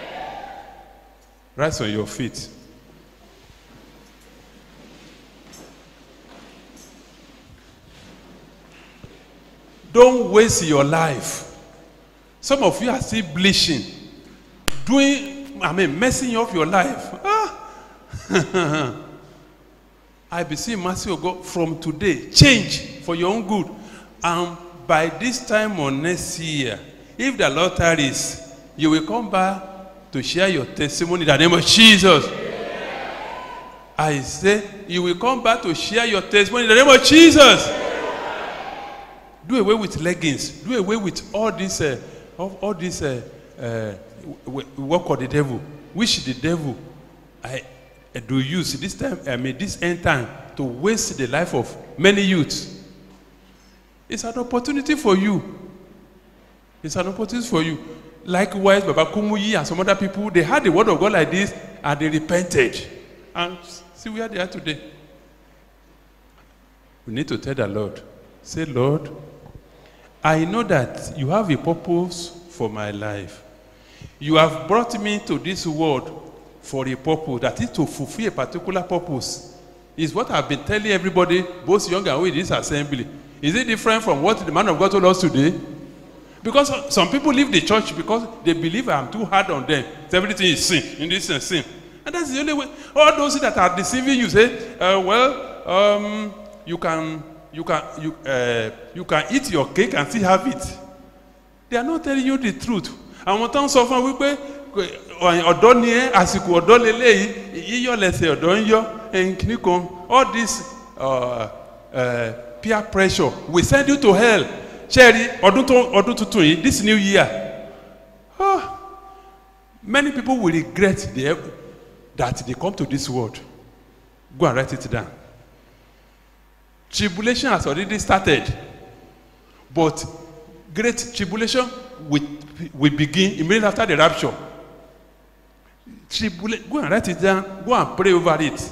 C: Rise on your feet. Don't waste your life. Some of you are still bleaching, messing up your life. I beseech mercy of God from today. Change for your own good. And by this time or next year, if the Lord tarries, you will come back to share your testimony in the name of Jesus. I say, you will come back to share your testimony in the name of Jesus. Do away with leggings. Do away with all this work of the devil, which the devil do use this time. This end time to waste the life of many youths. It's an opportunity for you. It's an opportunity for you. Likewise, Baba Kumuyi and some other people, they had the word of God like this and they repented. And see where they are today. We need to tell the Lord, say, Lord, I know that you have a purpose for my life. You have brought me to this world for a purpose, that is to fulfill a particular purpose. Is what I've been telling everybody, both young and old, in this assembly. Is it different from what the man of God told us today? Because some people leave the church because they believe I'm too hard on them. Everything is sin, in this sense, sin. And that's the only way. All those that are deceiving you say, you can eat your cake and still have it. They are not telling you the truth. And what I'm suffering with, all this peer pressure will send you to hell. Cherry, this new year, many people will regret that they come to this world. Go and write it down. Tribulation has already started, but great tribulation will begin immediately after the rapture. Go and write it down. Go and pray over it.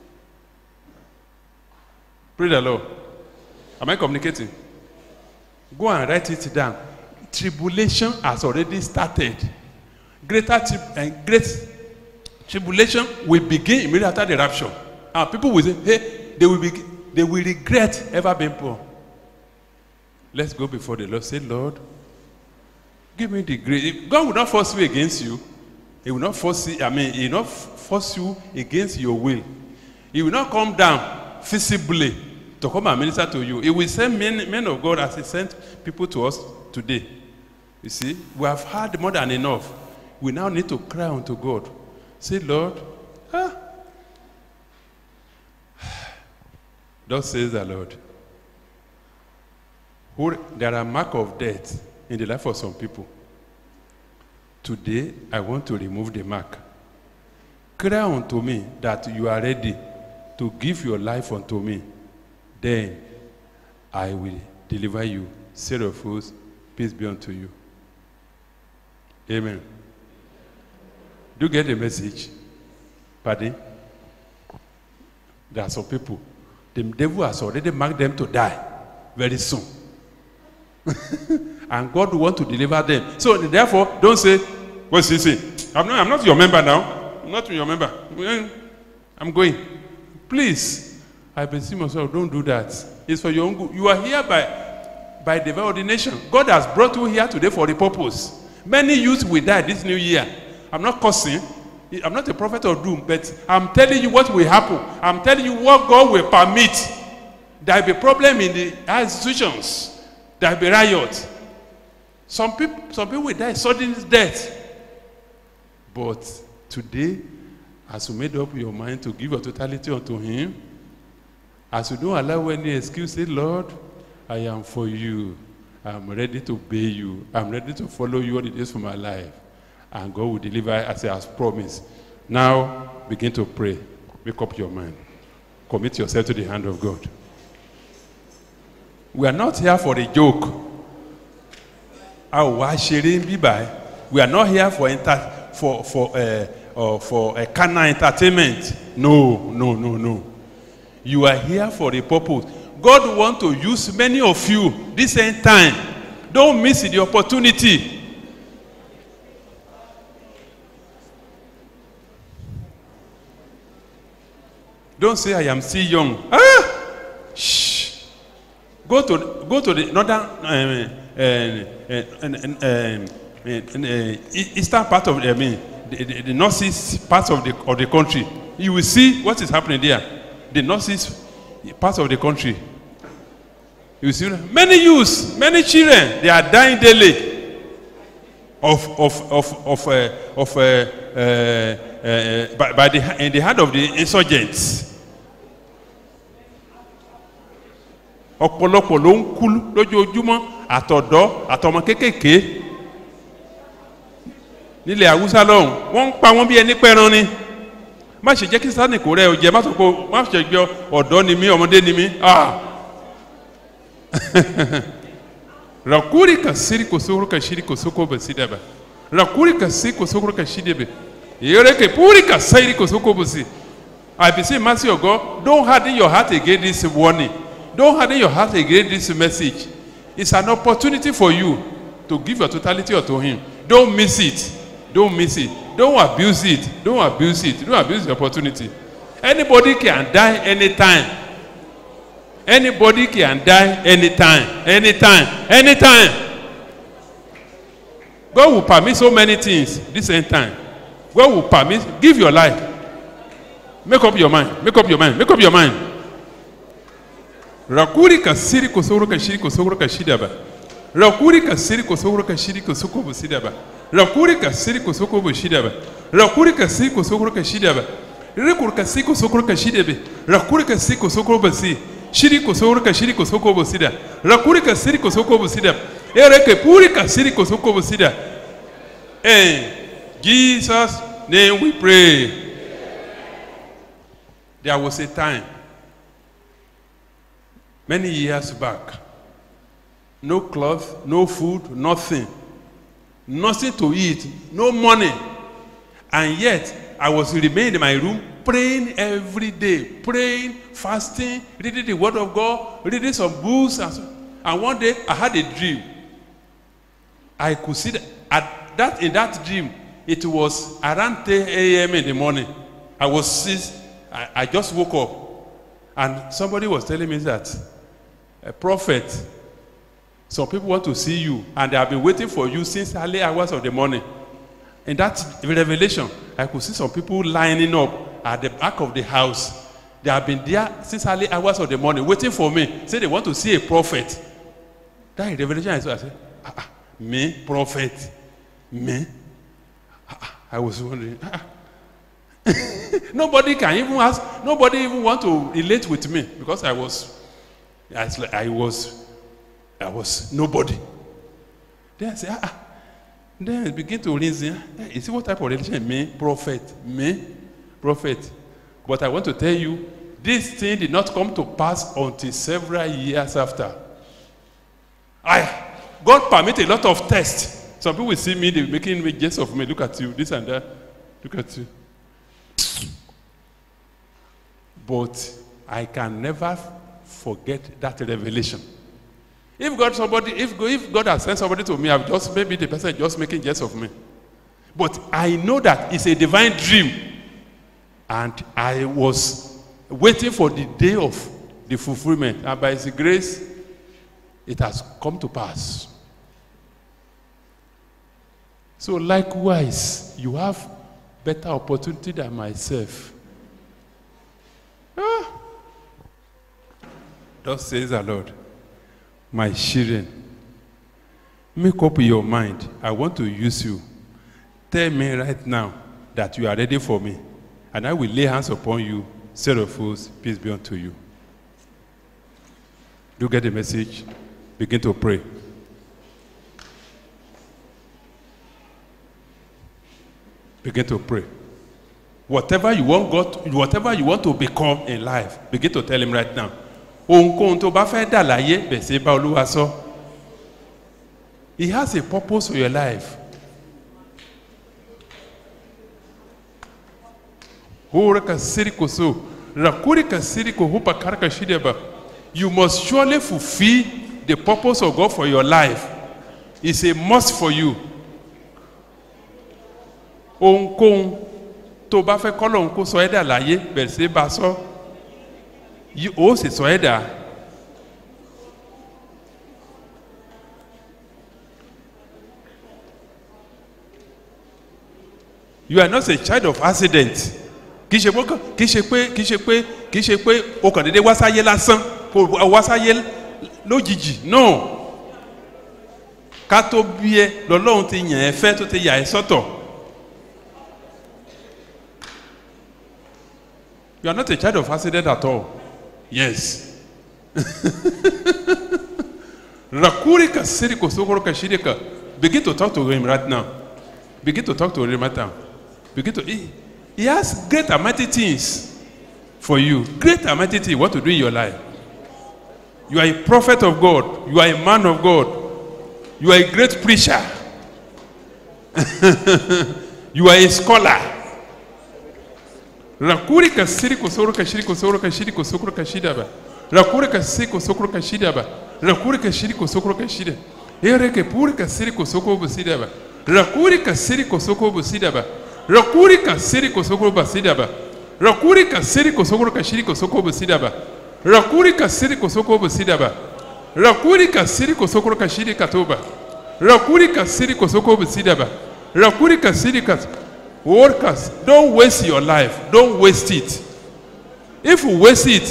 C: Pray the Lord. Am I communicating? Go and write it down. Tribulation has already started. Great tribulation will begin immediately after the rapture. And people will say, hey, they will regret ever being poor. Let's go before the Lord. Say, Lord, give me the grace. God will not force you against you. He will not force you, he will not force you against your will. He will not come down visibly to come and minister to you. He will send men of God as he sent people to us today. You see, we have had more than enough. We now need to cry unto God. Say, Lord, thus says the Lord. There are marks of death in the life of some people. Today, I want to remove the mark. Cry unto me that you are ready to give your life unto me. Then I will deliver you. Say of fools, peace be unto you. Amen. Do you get the message? Pardon? There are some people, the devil has already marked them to die very soon. And God wants to deliver them. So therefore, don't say, what's he saying? I'm not your member now. I'm not your member. I'm going. Please, I beseech myself, don't do that. It's for your own good. You are here by divine ordination. God has brought you here today for a purpose. Many youths will die this new year. I'm not cursing. I'm not a prophet of doom, but I'm telling you what will happen. I'm telling you what God will permit. There will be problem in the institutions. There will be riot. Some people will die sudden death. But today, as you made up your mind to give your totality unto him, as you don't allow any excuse, say, Lord, I am for you. I'm ready to obey you. I'm ready to follow you all the days for my life. And God will deliver as he has promised. Now, begin to pray. Make up your mind. Commit yourself to the hand of God. We are not here for a joke. We are not here for a carnal entertainment. No. You are here for a purpose. God wants to use many of you this same time. Don't miss the opportunity. Don't say I am still young. Shh. Go to the northern eastern part of the northeast part of the country. You will see what is happening there. The northeast part of the country. You see many youths, many children, they are dying daily in the hand of the insurgents. Ọ̀pọ̀lọpọ̀ ló ń kú lójoojúmọ́ àtọ̀dọ́ àtọmọ kéékèèké nílẹ̀ Haúsá lọ́hùn wọ́n ń pa wọ́n bí ẹni pẹ́ran ni. Má ṣe jẹ́ kí Sátánì kó rẹ o jẹ má sọ pé má ṣe gbé ọ̀dọ́ ni mí ọmọdé ni mí. Rakuri ka siri ko sokoro ka shiri ko soko ba sidaba. Rakuri ka si ko sokoro ka shidebe. Yere ke puri ka sairi ko soko ba si. I beseech mercy of God, don't harden your heart against this warning. Don't harden your heart against this message. It's an opportunity for you to give your totality unto him. Don't miss it. Don't miss it. Don't abuse it. Don't abuse it. Don't abuse the opportunity. Anybody can die anytime. Anybody can die anytime. Anytime. Anytime. God will permit so many things this same time. God will permit. Give your life. Make up your mind. Make up your mind. Make up your mind. Rakuri kasiri kosoro kashiri kosoro kashidaba. Rakuri kasiri kosoro kashiri kosoko busidaba. Rakuri kasiri kosoko busidaba. Rakuri kasiri kosoro kashidaba. Rakuri kasiri kosoro kashidebe. Rakuri kasiri kosoko basi. Shiri kosoro kashiri kosoko busida. Rakuri kasiri kosoko busida. Ereke puri kasiri kosoko busida. In Jesus' name we pray. There was a time, many years back, no cloth, no food, nothing. Nothing to eat, no money. And yet, I was remaining in my room praying every day, praying, fasting, reading the word of God, reading some books. And one day, I had a dream. I could see that in that dream, it was around 10 a.m. in the morning. I just woke up, and somebody was telling me that, a prophet, some people want to see you, and they have been waiting for you since early hours of the morning. In that revelation, I could see some people lining up at the back of the house. They have been there since early hours of the morning, waiting for me. Say they want to see a prophet. That revelation, I said, me, prophet, me? I was wondering, nobody can even ask, nobody even want to relate with me, because I was nobody. Then I say, then I begin to reason, you see what type of religion? Me, prophet, me, prophet. But I want to tell you, this thing did not come to pass until several years after. God permit a lot of tests. Some people will see me, they're making me jest of me. Look at you, this and that. Look at you. But I can never forget that revelation. If God has sent somebody to me, maybe the person is just making jest of me. But I know that it's a divine dream. And I was waiting for the day of the fulfillment. And by His grace, it has come to pass. So likewise, you have better opportunity than myself. Thus says the Lord, my children, make up your mind. I want to use you. Tell me right now that you are ready for me, and I will lay hands upon you. Set of fools, peace be unto you. Do you get the message? Begin to pray. Begin to pray. Whatever you want to become in life, begin to tell Him right now. He has a purpose for your life. You must surely fulfill the purpose of God for your life. It's a must for you. Tó bá fẹ́ kọ́lọ́hun kó sọ ẹ́dà láyé bẹ̀rẹ̀ sí bá sọ ó sì sọ ẹ́dà. You are not a child of accident. Kì í ṣe pé o kàn dédé wá sáyé lásán wá sáyé lójijì. No. Ká tó bí ẹ lọ́lọ́run ti yàn ẹ́ fẹ́ tó ti yà ẹ́ sọ́tọ̀. You are not a child of accident at all. Yes. Begin to talk to Him right now. Begin to talk to Him right now. He has great and mighty things for you. Great and mighty things what to do in your life. You are a prophet of God. You are a man of God. You are a great preacher. You are a scholar. Rakuri kasiri kosoro kashiri kosoro kashiri kosoro kashidaba. Rakuri kasiri kosoro kashidaba. Rakurika shiriko sokoro kashida. Ereke purika siriko soko busidaba. Rakurika siriko soko busidaba. Rakurika siriko soko busidaba. Rakurika siriko sokoro kashiriko soko busidaba. Rakurika siriko soko busidaba. Rakurika siriko sokoro kashirika toba. Rakurika siriko soko busidaba. Rakurika sirika. Workers, don't waste your life. Don't waste it. If you waste it,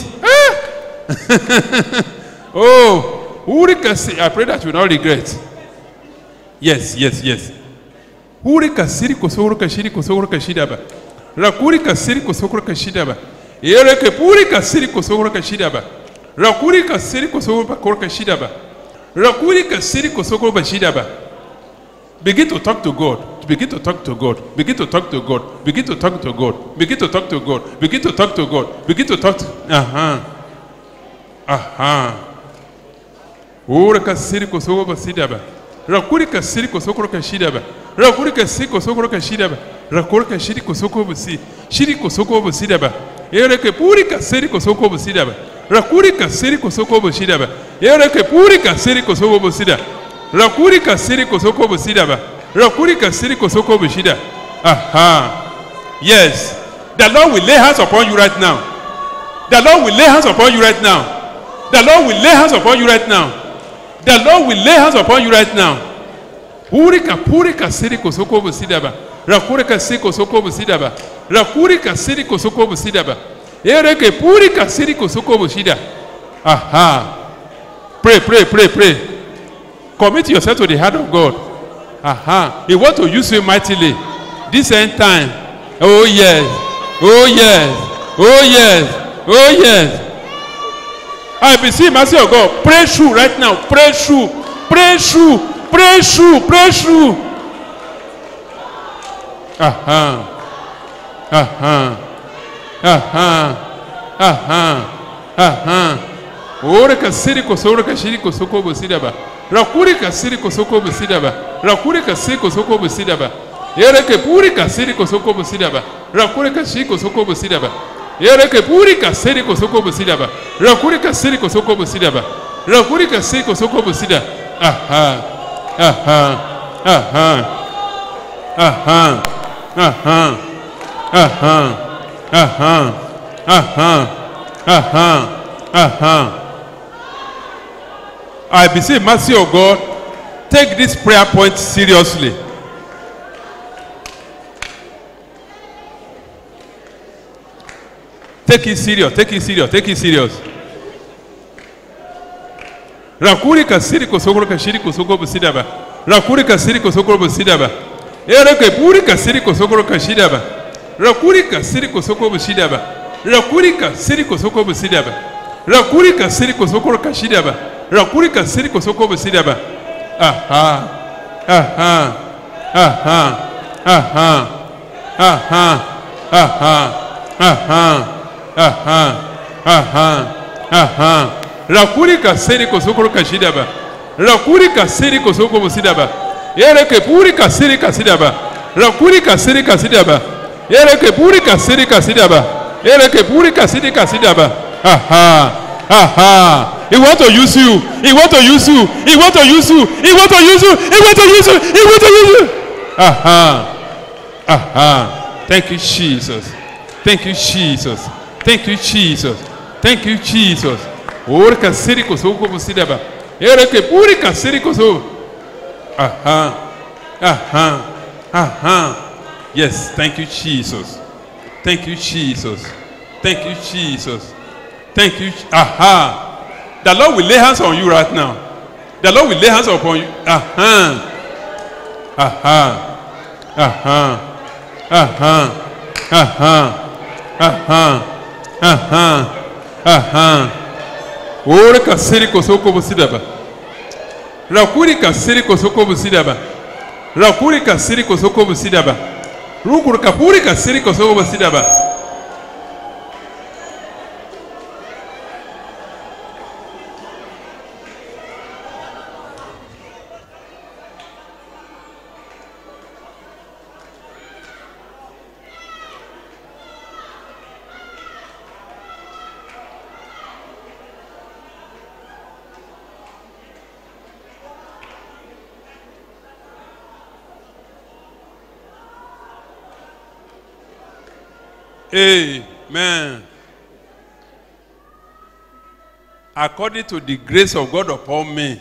C: oh, I pray that you will not regret. Yes. Urika siriko sokoro shiriko sokoro kashidaba. Rakurika siriko sokoro kashidaba. Ereke purika siriko sokoro kashidaba. Rakurika siriko sokoro kashidaba. Rakurika siriko sokoro kashidaba. Begin to talk to God. Begin to talk to God. Begin to talk to God. Begin to talk to God. Begin to talk to God. Begin to talk to God. Begin to talk to. Urika siriko sokoro kashidaba. Rakurika siriko sokoro kashidaba. Rakurika siriko sokoro kashidaba. Rakurika shiriko sokoro busi. Shiriko sokoro busidaba. Ereke purika siriko sokoro busidaba. Rakurika siriko sokoro busidaba. Ereke purika siriko sokoro busida. Rakurika siriko sokoro busidaba. Rakurika siriko sokoro busida. Yes. The Lord will lay hands upon you right now. The Lord will lay hands upon you right now. The Lord will lay hands upon you right now. The Lord will lay hands upon you right now. Purika siriko sokoro busidaba. Rakurika siriko sokoro busidaba. Rakurika siriko sokoro busidaba. Ereke purika siriko sokoro busida. Pray. Commit yourself to the hand of God. He wants to use you mightily. This end time. Oh yes. I beseech mercy of God. Pray through right now. Pray through. Orika siriko sorika shiriko soko busidaba. Rakurika siriko soko busidaba. Rakurika siriko soko busidaba. Ereke purika siriko soko busidaba. Rakurika shiriko soko busidaba. Ereke purika siriko soko busidaba. Rakurika siriko soko busidaba. Rakurika siriko soko busida. I beseech mercy of God, take this prayer point seriously. Take it serious. Rakurika siriko sokoro kashiriko soko busidaba. Rakurika siriko sokoro busidaba. Ereke purika siriko sokoro kashidaba. Rakurika siriko soko busidaba. Rakurika siriko soko busidaba. Rakurika siriko sokoro kashidaba. Rakurika siriko soko busidaba. Rakurika siriko sokoro kashidaba. Rakurika siriko soko busidaba. Ereke purika sirika sidaba. Rakurika sirika sidaba. Ereke purika sirika sidaba. Ereke purika sirika sidaba. He want to use you. Thank you, Jesus. Orika siriko soko busidaba. Ereke purika siriko soko. Yes, thank you, Jesus. The Lord will lay hands on you right now. The Lord will lay hands upon you. Orika siriko soko busidaba. Rakurika siriko soko busidaba. Rakurika siriko soko busidaba. Rukurika purika siriko soko busidaba. Amen. According to the grace of God upon me.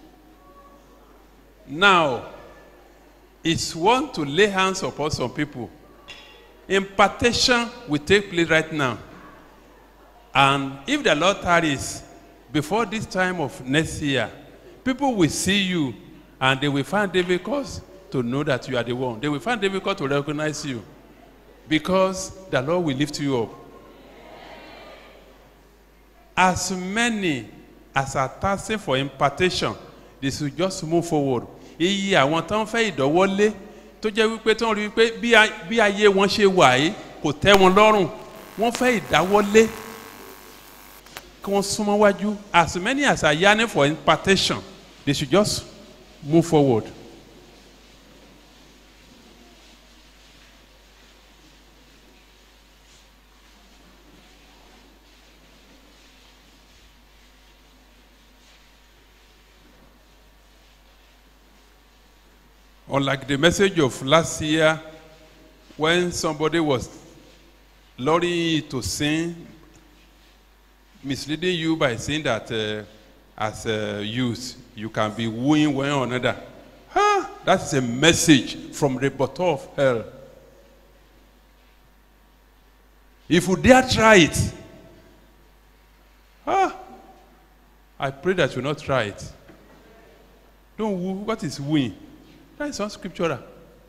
C: Now, it's one to lay hands upon some people. Impartation will take place right now. And if the Lord tarries, before this time of next year, people will see you and they will find it difficult to know that you are the one. They will find it difficult to recognize you because the Lord will lift you up. As many as are thirsting for impartation, they should just move forward. Iye àwọn tó ń fẹ́ ìdọ́wọ́lé tó jẹ́ wípé tó ń rí wípé bí ayé wọn ṣe wà yìí kò tẹ́ wọn lọ́rùn, wọ́n fẹ́ ìdáwọ́lé kí wọ́n súnmọ́ wájú. As many as are yearning for impartation, they should just move forward. Unlike the message of last year, when somebody was luring you to sin, misleading you by saying that as a youth, you can be wooing one or another. That is a message from the bottom of hell. If you dare try it, I pray that you will not try it. Don't woo. What is wooing? That is unscriptural.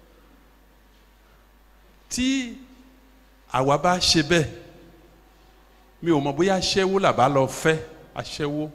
C: Tí àwa bá ṣe bẹ́ẹ̀, mi ò mọ̀ bóyá aṣẹ́wó làbá lọ fẹ́ aṣẹ́wó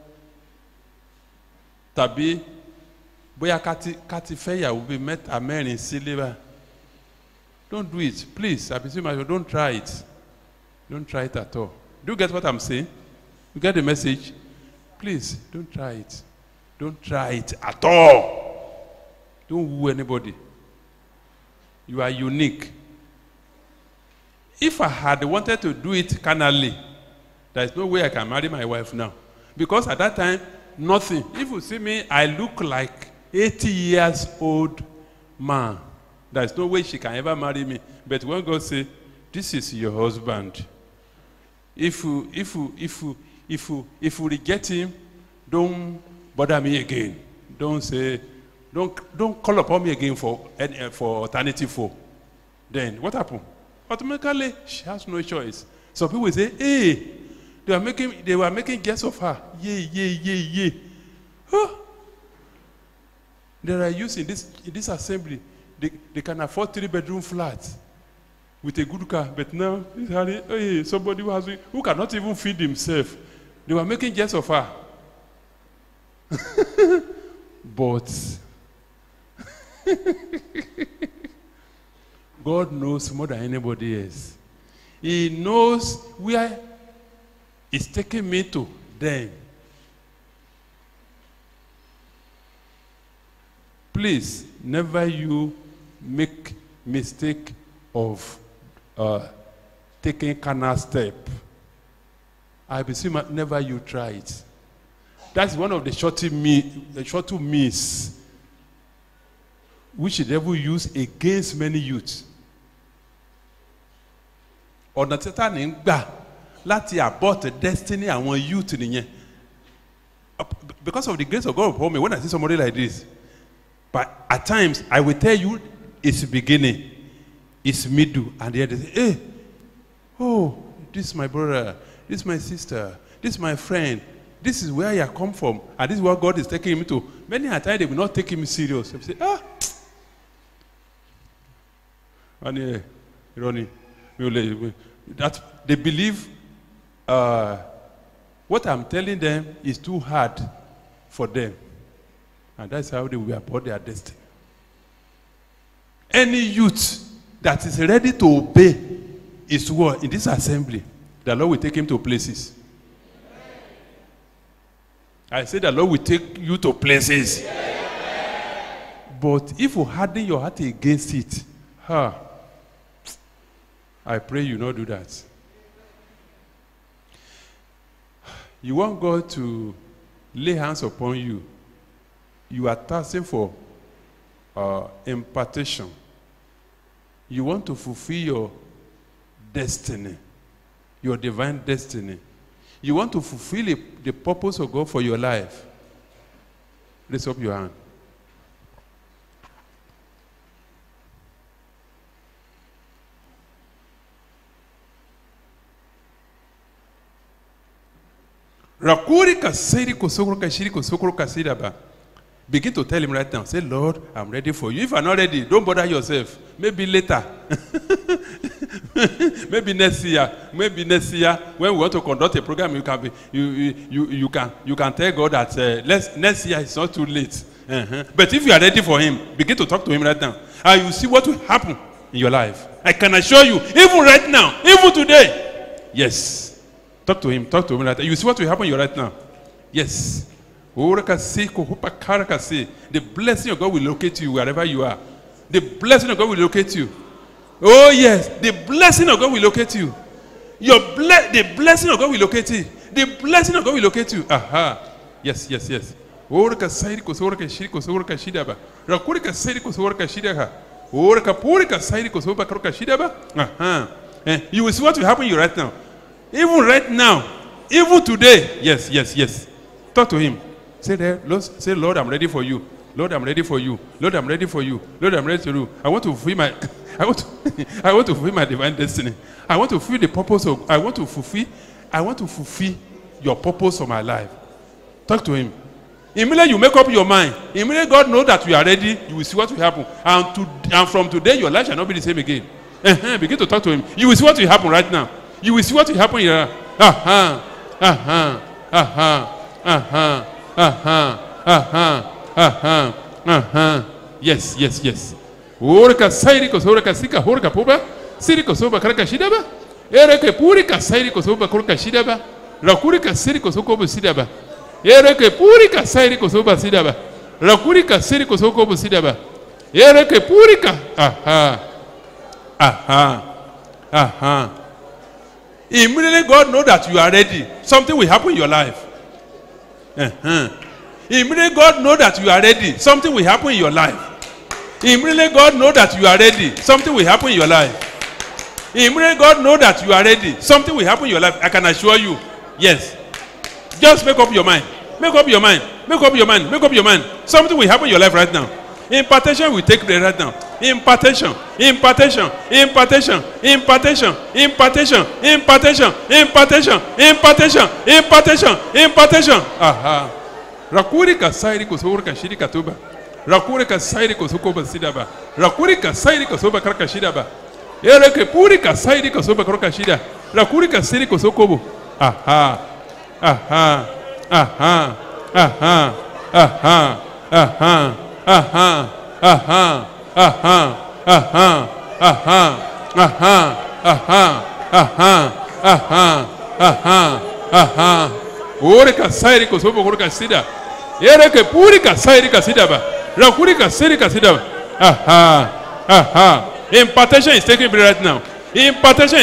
C: tàbí bóyá ká ti fẹ́ ìyàwó bíi mẹ́ta mẹ́rin sílé bá. Don't do it, please. Don't try it. Don't try it at all. Do you get what I'm saying? You get the message? Please, don't try it. Don't try it at all. Don't woo anybody. You are unique. If I had wanted to do it carnally, there is no way I can marry my wife now. Because at that time, nothing. If you see me, I look like 80 years old man. There is no way she can ever marry me. But when God says, this is your husband, if you reject him, don't bother me again. Don't call upon me again for alternative for. Then what happened? Automatically, she has no choice. Some people will say, hey, they were making guests of her. Yeah. There are youths in this assembly. They can afford 3-bedroom flats with a good car. But now, somebody who cannot even feed himself. They were making guests of her. But God knows more than anybody else. He knows where He's taking me to then. Please, never you make mistake of taking carnal step. I beseech you, never you try it. That's one of the shorter means which the devil used against many youths. Ọ̀nà tí Sátánì ń gbà láti abort the destiny àwọn youth nìyẹn. Because of the grace of God upon me, when I see somebody like this, but at times I will tell you it's beginning, it's middle, and the other say, hey, oh, this is my brother, this is my sister, this is my friend, this is where I come from, and this is what God is taking him to. Many a time they will not take him serious. They say, and Ronnie, that they believe what I'm telling them is too hard for them. And that's how they will abort their destiny. Any youth that is ready to obey his word in this assembly, the Lord will take him to places. I say the Lord will take you to places. But if you harden your heart against it, I pray you not do that. You want God to lay hands upon you. You are thirsting for impartation. You want to fulfill your destiny. Your divine destiny. You want to fulfill the purpose of God for your life. Raise up your hand. Begin to tell him right now. Say, Lord, I'm ready for you. If you're not ready, don't bother yourself. Maybe later. Maybe next year. Maybe next year, when we want to conduct a program, you can tell God that next year is not too late. But if you are ready for him, begin to talk to him right now. And you see what will happen in your life. I can assure you, even right now, even today. Yes. Talk to him right now. You see what will happen in your right now. Yes. The blessing of God will locate you wherever you are. The blessing of God will locate you. Oh yes, the blessing of God will locate you. The blessing of God will locate you. The blessing of God will locate you. Aha. Yes. You will see what will happen to you right now. Even right now. Even today. Yes. Talk to him. Say there, Lord, I'm ready for you. Lord, I'm ready for you. Lord, I'm ready for you. Lord, I'm ready for you. I want to fulfill my I want to fulfill my divine destiny. I want to fulfill the purpose of I want to fulfill your purpose for my life. Talk to him. Immediately you make up your mind. Immediately God knows that you are ready, you will see what will happen. And from today your life shall not be the same again. Begin to talk to him. You will see what will happen right now. You will see what will happen here. Yes. Orka sairi ko sorka sika horka poba siri ko soba karaka shidaba ereke purika sairi ko soba korka shidaba rakurika siri ko soko sidaba ereke purika sairi ko soba sidaba rakurika siri ko soko sidaba ereke purika Immediately God knows that you are ready. Something will happen in your life. Immediately God knows that you are ready. Something will happen in your life. Immediately God knows that you are ready. Something will happen in your life. Immediately God knows that you are ready. Something will happen in your life. I can assure you. Yes. Just make up your mind. Make up your mind. Something will happen in your life right now. Impartation will take place right now. Impartation. Aha. Rakurika sairi ko sorka shirika tuba. Rakurika sairi ko sokoba sidaba. Rakurika sairi ko soba karaka shidaba. Ereke purika sairi ko soba karaka shida. Rakurika sairi ko sokobo. Aha. Oreka sairi ko sobo korka sida. Ereke purika sairi ka sidaba. Rakurika sairi ka sidaba. Impartation is taking place right now. Impartation.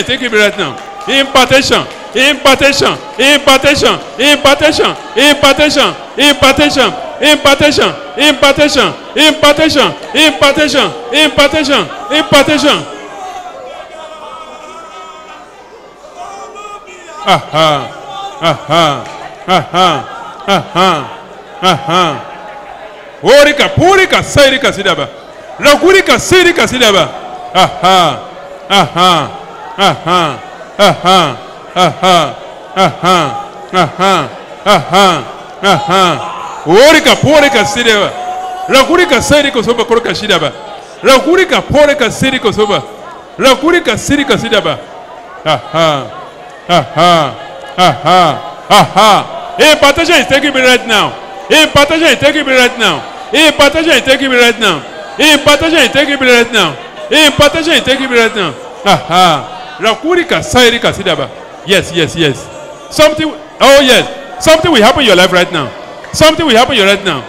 C: Orika purika sairi ka sidaba. Rakurika sairi ka sidaba. Orika porika sidaba. Rakurika sairi ko soba korka shidaba. Rakurika porika sairi ko soba. Rakurika sairi ka sidaba. Impartation is taking me right now. Rakurika sairi ka sidaba. Yes. Something will happen in your life right now. Something will happen in your right now.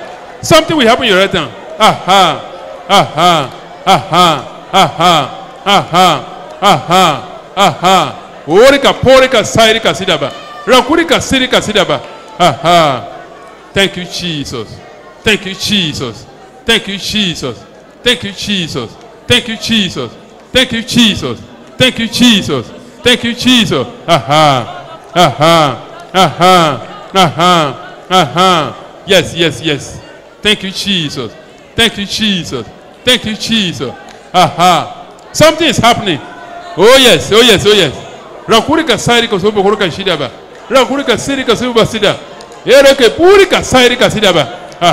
C: Orika porika sairi ka sidaba. Rakurika sairi ka sidaba. Thank you, Jesus. Thank you, Jesus. Yes, yes, yes. Thank you, Jesus. Thank you, Jesus. Thank you, Jesus. Something is happening. Oh yes, oh yes, oh yes. Rakurika sairi kosobo kuruka shidaba. Rakurika siri kosobo basida. Ereke purika sairi kasidaba.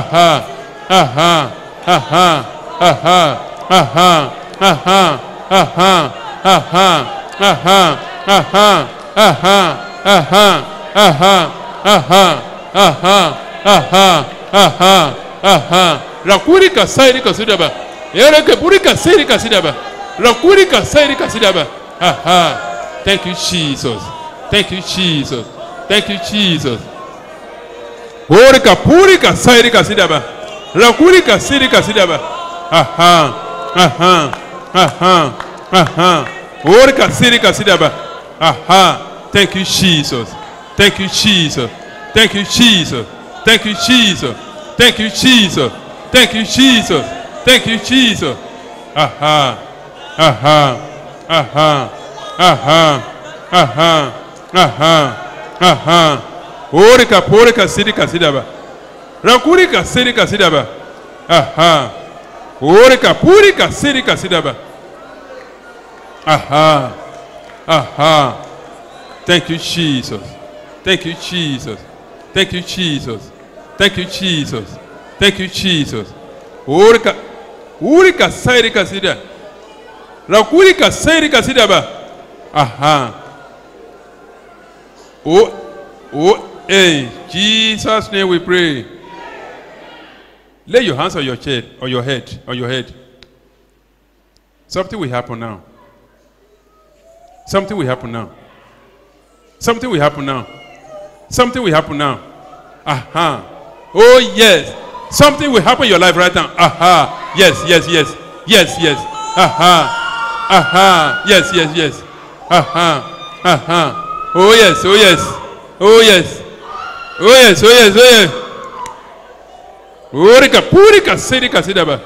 C: Rakurika sairi kasidaba. Ereke purika sairi kasidaba. Rakurika sairi kasidaba. Thank you, Jesus. Thank you, Jesus. Thank you, Jesus. Orika purika sairi kasidaba. Rakurika sairi kasidaba. Orika sairi kasidaba. Thank you, Jesus. Thank you, Jesus. Thank you, Jesus. Thank you, Jesus. Thank you, Jesus. Thank you, Jesus. Thank you, Jesus. Orika purika sairi kasidaba. Rakurika sairi kasidaba. Orika purika sairi kasidaba. Thank you, Jesus. Thank you, Jesus. Thank you, Jesus. Thank you, Jesus. Thank you, Jesus. Urika sairi kasida. Rakurika sairi kasida ba. In Jesus' name we pray. Lay your hands on your chest, on your head, on your head. Something will happen now. Something will happen now. Something will happen now. Something will happen now. Oh yes. Something will happen in your life right now. Yes, yes, yes. Yes, yes. Yes, yes, yes. Oh yes, oh yes. Oh yes. Oh yes, oh yes, oh yes. Urika purika sirika sidaba.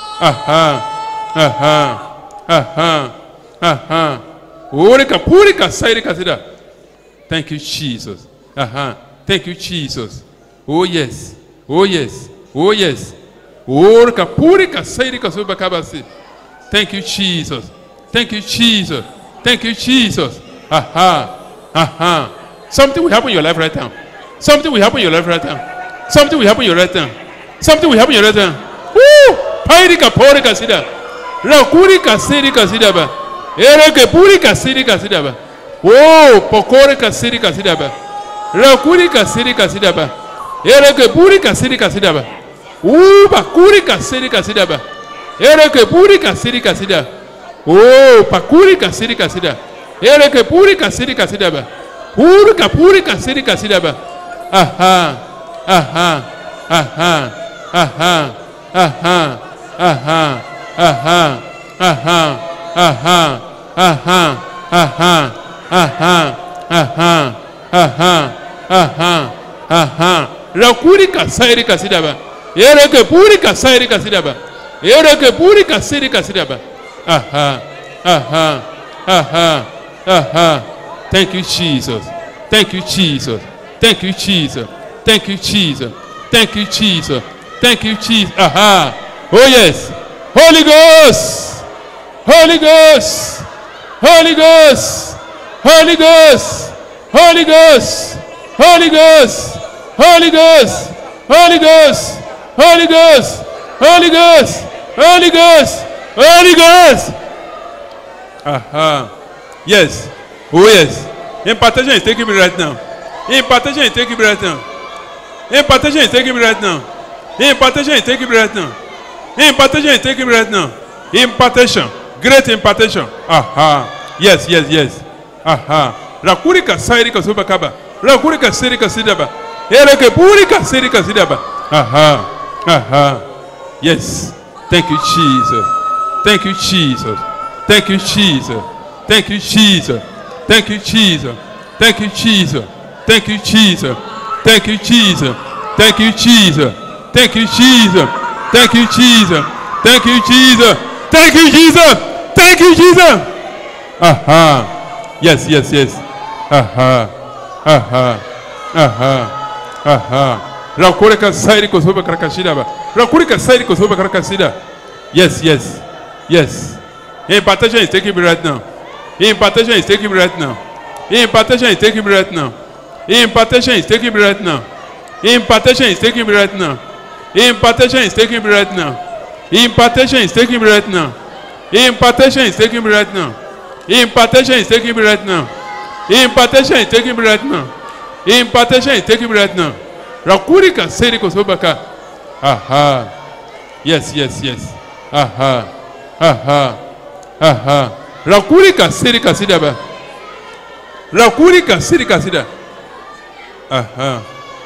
C: Urika purika sirika sidaba. Thank you, Jesus. Thank you, Jesus. Oh yes. Oh yes. Oh yes. Urika purika sirika subakabasi. Thank you, Jesus. Thank you, Jesus. Thank you, Jesus. Something will happen in your life right now. Something will happen in your life right now. Something will happen in your right now. Something will happen in your right now. Woo! Pairika porika sida. Rakurika sirika sida ba. Ereke purika sirika sida ba. Oh, pokorika sirika sida ba. Rakurika sirika sida ba. Ereke purika sirika sida ba. Pakurika sirika sida ba. Ereke purika sirika sida. Oh, pakurika sirika sida. Ereke purika sirika sida ba. Purika sirika sida ba. Rakurika sairika sidaba. Ereke purika sairika sidaba. Ereke purika sirika sidaba. Thank you, Jesus. Thank you, Jesus. Thank you, Jesus. Thank you, Jesus. Thank you, Jesus. Thank you, Jesus. Oh yes. Holy Ghost. Holy Ghost. Holy Ghost. Holy Ghost. Holy Ghost. Holy Ghost. Holy Ghost. Holy Ghost. Holy Ghost. Holy Ghost. Holy Ghost. Holy Ghost. Yes. Oh yes. Impartation is taking me right now. Impartation is taking me right now. Impartation is taking me right now. Impartation is taking me right now. Impartation is taking me right now. Impartation. Great impartation. Yes, yes, yes. Rakurika sairika subakaba. Rakurika sirika sidaba. Ereke purika sirika sidaba. Yes. Thank you, Jesus. Thank you, Jesus. Thank you, Jesus. Thank you, Jesus. Thank you, Jesus. Thank you, Jesus. Thank you, Jesus. Thank you, Jesus. Thank you, Jesus. Thank you, Jesus. Thank you, Jesus. Thank you, Jesus. Thank you, Jesus. Thank you, Jesus. Yes, yes, yes. Rakurika sairi kosoba karakashida ba. Rakurika sairi kosoba karakashida. Yes, yes, yes. Impartation is taking me right now. Impartation is taking me right now. Impartation is taking me right now. Impartation is taking me right now. Impartation is taking me right now. Impartation is taking me right now. Impartation is taking me right now. Impartation is taking me right now. Impartation is taking me right now. Impartation is taking me right now. Impartation is taking me right now. Rakurika seri kosobaka. Aha. Yes, yes, yes. Aha. Aha. Aha. Rakurika seri kasida ba. Rakurika seri kasida. Aha.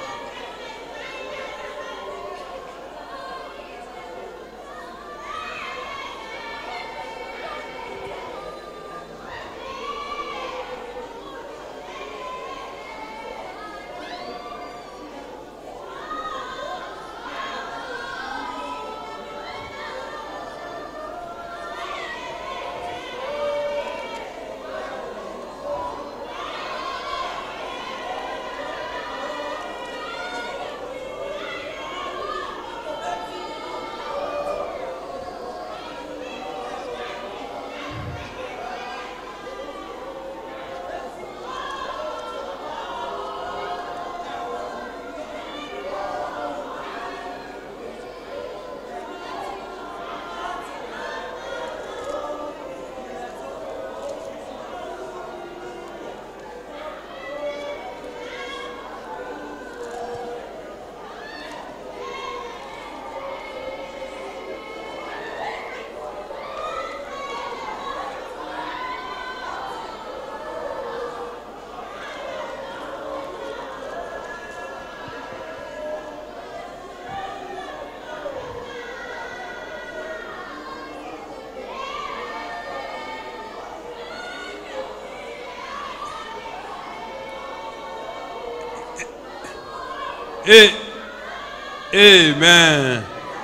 C: Amen.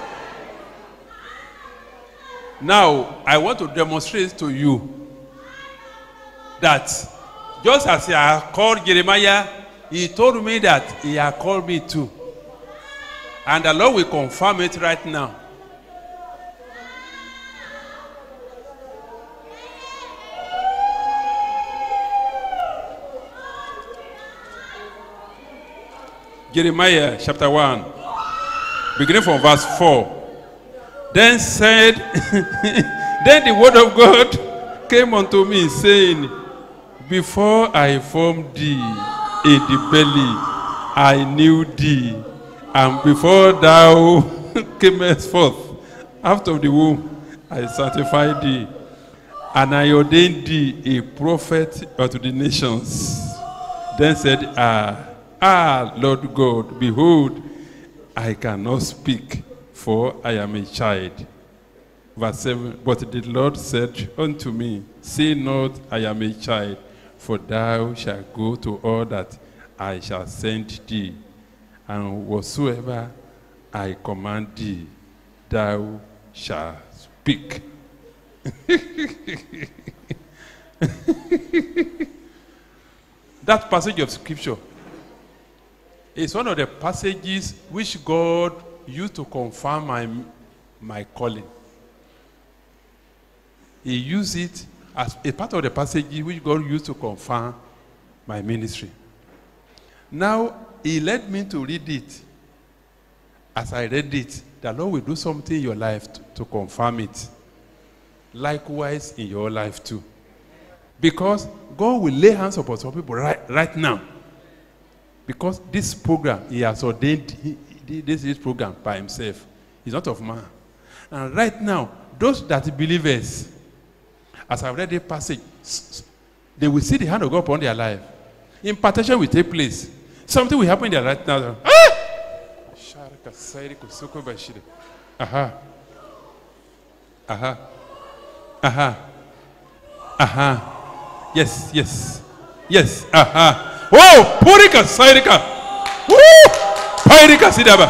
C: Now, I want to demonstrate to you that just as he had called Jeremiah, he told me that he had called me too. And the Lord will confirm it right now. Jeremiah chapter 1, beginning from verse 4. Then said, then the word of God came unto me, saying, before I formed thee in the belly, I knew thee. And before thou camest forth out of the womb, I sanctified thee. And I ordained thee a prophet unto the nations. Then said, Lord God, behold, I cannot speak, for I am a child. Verse 7, but the Lord said unto me, say not, I am a child, for thou shalt go to all that I shall send thee, and whatsoever I command thee, thou shalt speak. That passage of scripture is one of the passages which God used to confirm my calling. He used it as a part of the passage which God used to confirm my ministry. Now, he led me to read it. As I read it, the Lord will do something in your life to confirm it. Likewise in your life too. Because God will lay hands upon some people right now. Because this program, he has ordained this program by himself. It's not of man. And right now, those that believers, as I've read the passage, they will see the hand of God upon their life. Impartation will take place. Something will happen there right now. Aha. Aha. Aha. Aha. Yes, yes. Yes. Aha. Oh, Purika Sairika. Woo! Pairika Sidaba.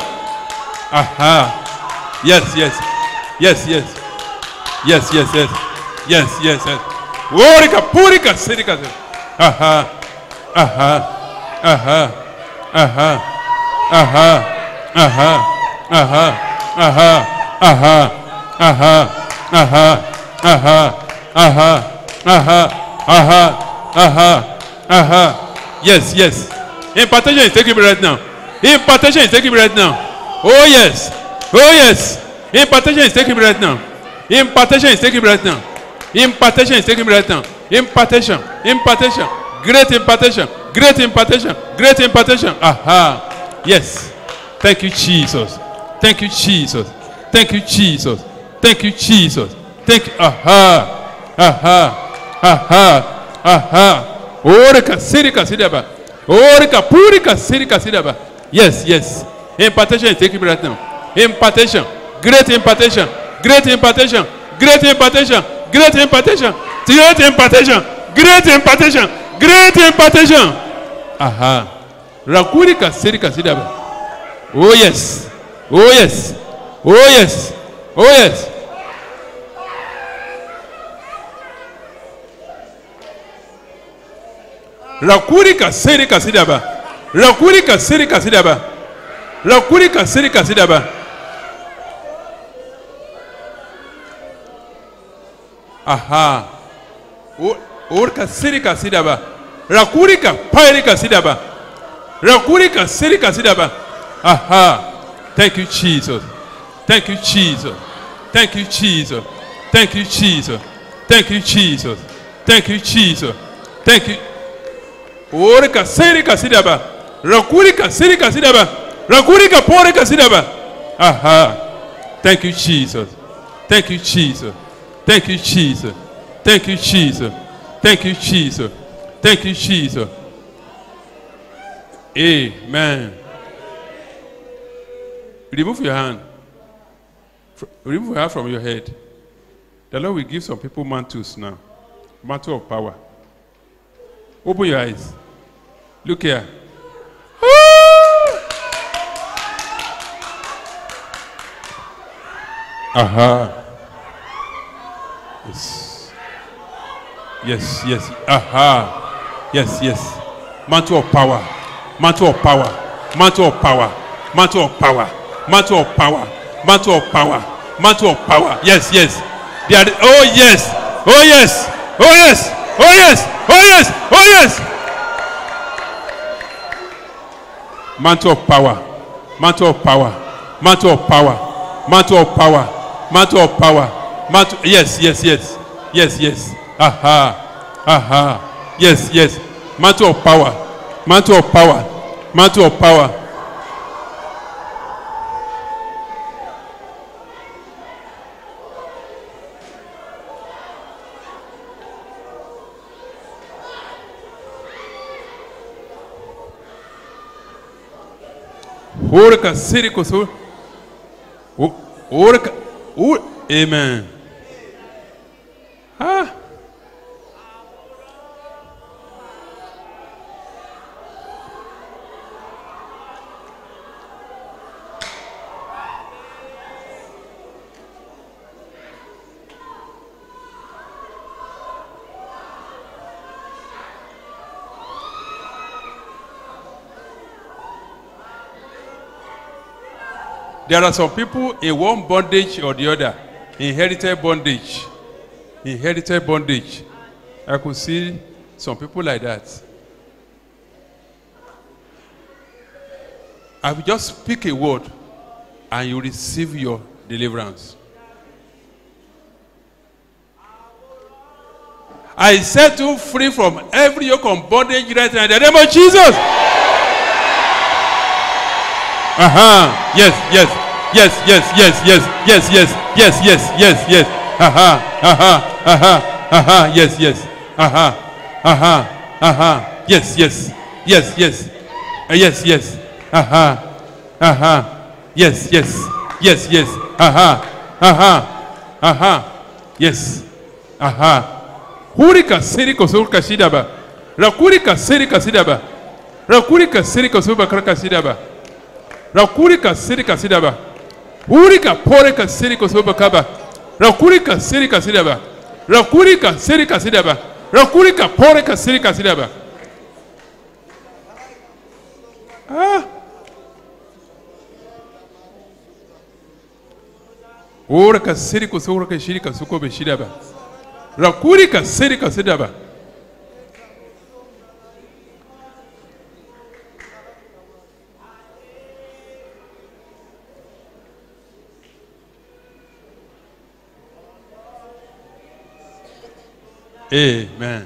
C: Aha. Yes, yes. Yes, yes. Yes, yes, yes. Yes, yes, yes. Purika Sairika. Aha. Aha. Aha. Aha. Aha. Aha. Aha. Aha. Aha. Aha. Aha. Aha. Aha. Aha. Aha. Aha. Aha. Yes, yes. Impartation is taking me right now. Impartation is taking me right now. Oh yes. Oh yes. Impartation is taking me right now. Impartation is taking me right now. Impartation is taking me right now. Impartation. Impartation. Great impartation. Great impartation. Great impartation. Aha. Yes. Thank you, Jesus. Thank you, Jesus. Thank you, Jesus. Thank you, Jesus. Thank you. Aha. Aha. Aha. Aha. Orika sirika sidaba. Orika purika sirika sidaba. Yes, yes. Impartation is taking me right now. Impartation. Great impartation. Great impartation. Great impartation. Great impartation. Great impartation. Great impartation. Great impartation. Aha. Rakurika sirika sidaba. Oh yes. Oh yes. Oh yes. Oh yes. Rakurika sirika sidaba. Rakurika sirika sidaba. Rakurika sirika sidaba. Aha. Orka sirika sidaba. Rakurika pairika sidaba. Rakurika sirika sidaba. Aha. Thank you, Jesus. Thank you, Jesus. Thank you, Jesus. Thank you, Jesus. Thank you, Jesus. Thank you, Jesus. Thank you. Orka sirika sidaba. Rakurika sirika sidaba. Rakurika porika sidaba. Aha. Thank you, Jesus. Thank you, Jesus. Thank you, Jesus. Thank you, Jesus. Thank you, Jesus. Thank you, Jesus. Amen. Remove your hand. Remove your hand from your head. The Lord will give some people mantles now. Mantle of power. Open your eyes. Look here. Aha. Yes. Yes, yes. Aha. Yes, yes. Mantle of power. Mantle of power. Mantle of power. Mantle of power. Mantle of power. Mantle of power. Mantle of power. Yes, yes. They are oh yes. Oh yes. Oh yes. Oh yes. Oh yes. Oh yes. Mantle of power. Mantle of power. Mantle of power. Mantle of power. Mantle of power. Mantle. Yes, yes, yes. Yes, yes. Aha. Aha. Yes, yes. Mantle of power. Mantle of power. Mantle of power. Orca sirikoso. Orca. Amen. Ah. There are some people in one bondage or the other. Inherited bondage. Inherited bondage. I could see some people like that. I will just speak a word and you receive your deliverance. I set you free from every yoke of bondage right now in the name of Jesus. Aha. Yes, yes. Yes, yes, yes, yes, yes, yes, yes, yes, yes, yes. Aha, aha, aha, aha, yes, yes. Aha, aha, aha, yes, yes, yes, yes, yes, yes. Aha, aha, yes, yes, yes, yes. Aha, aha, aha, yes. Aha. Hurika seriko surka sidaba. Rakurika serika sidaba. Rakurika seriko suba kraka sidaba. Rakurika serika sidaba. Urika porika seriko suba kaba. Rakurika serika sidaba. Rakurika serika sidaba. Rakurika porika serika sidaba. Oraka Siriko Soraka Shirika Suko Beshidaba. Rakurika Sirika Sidaba. Amen.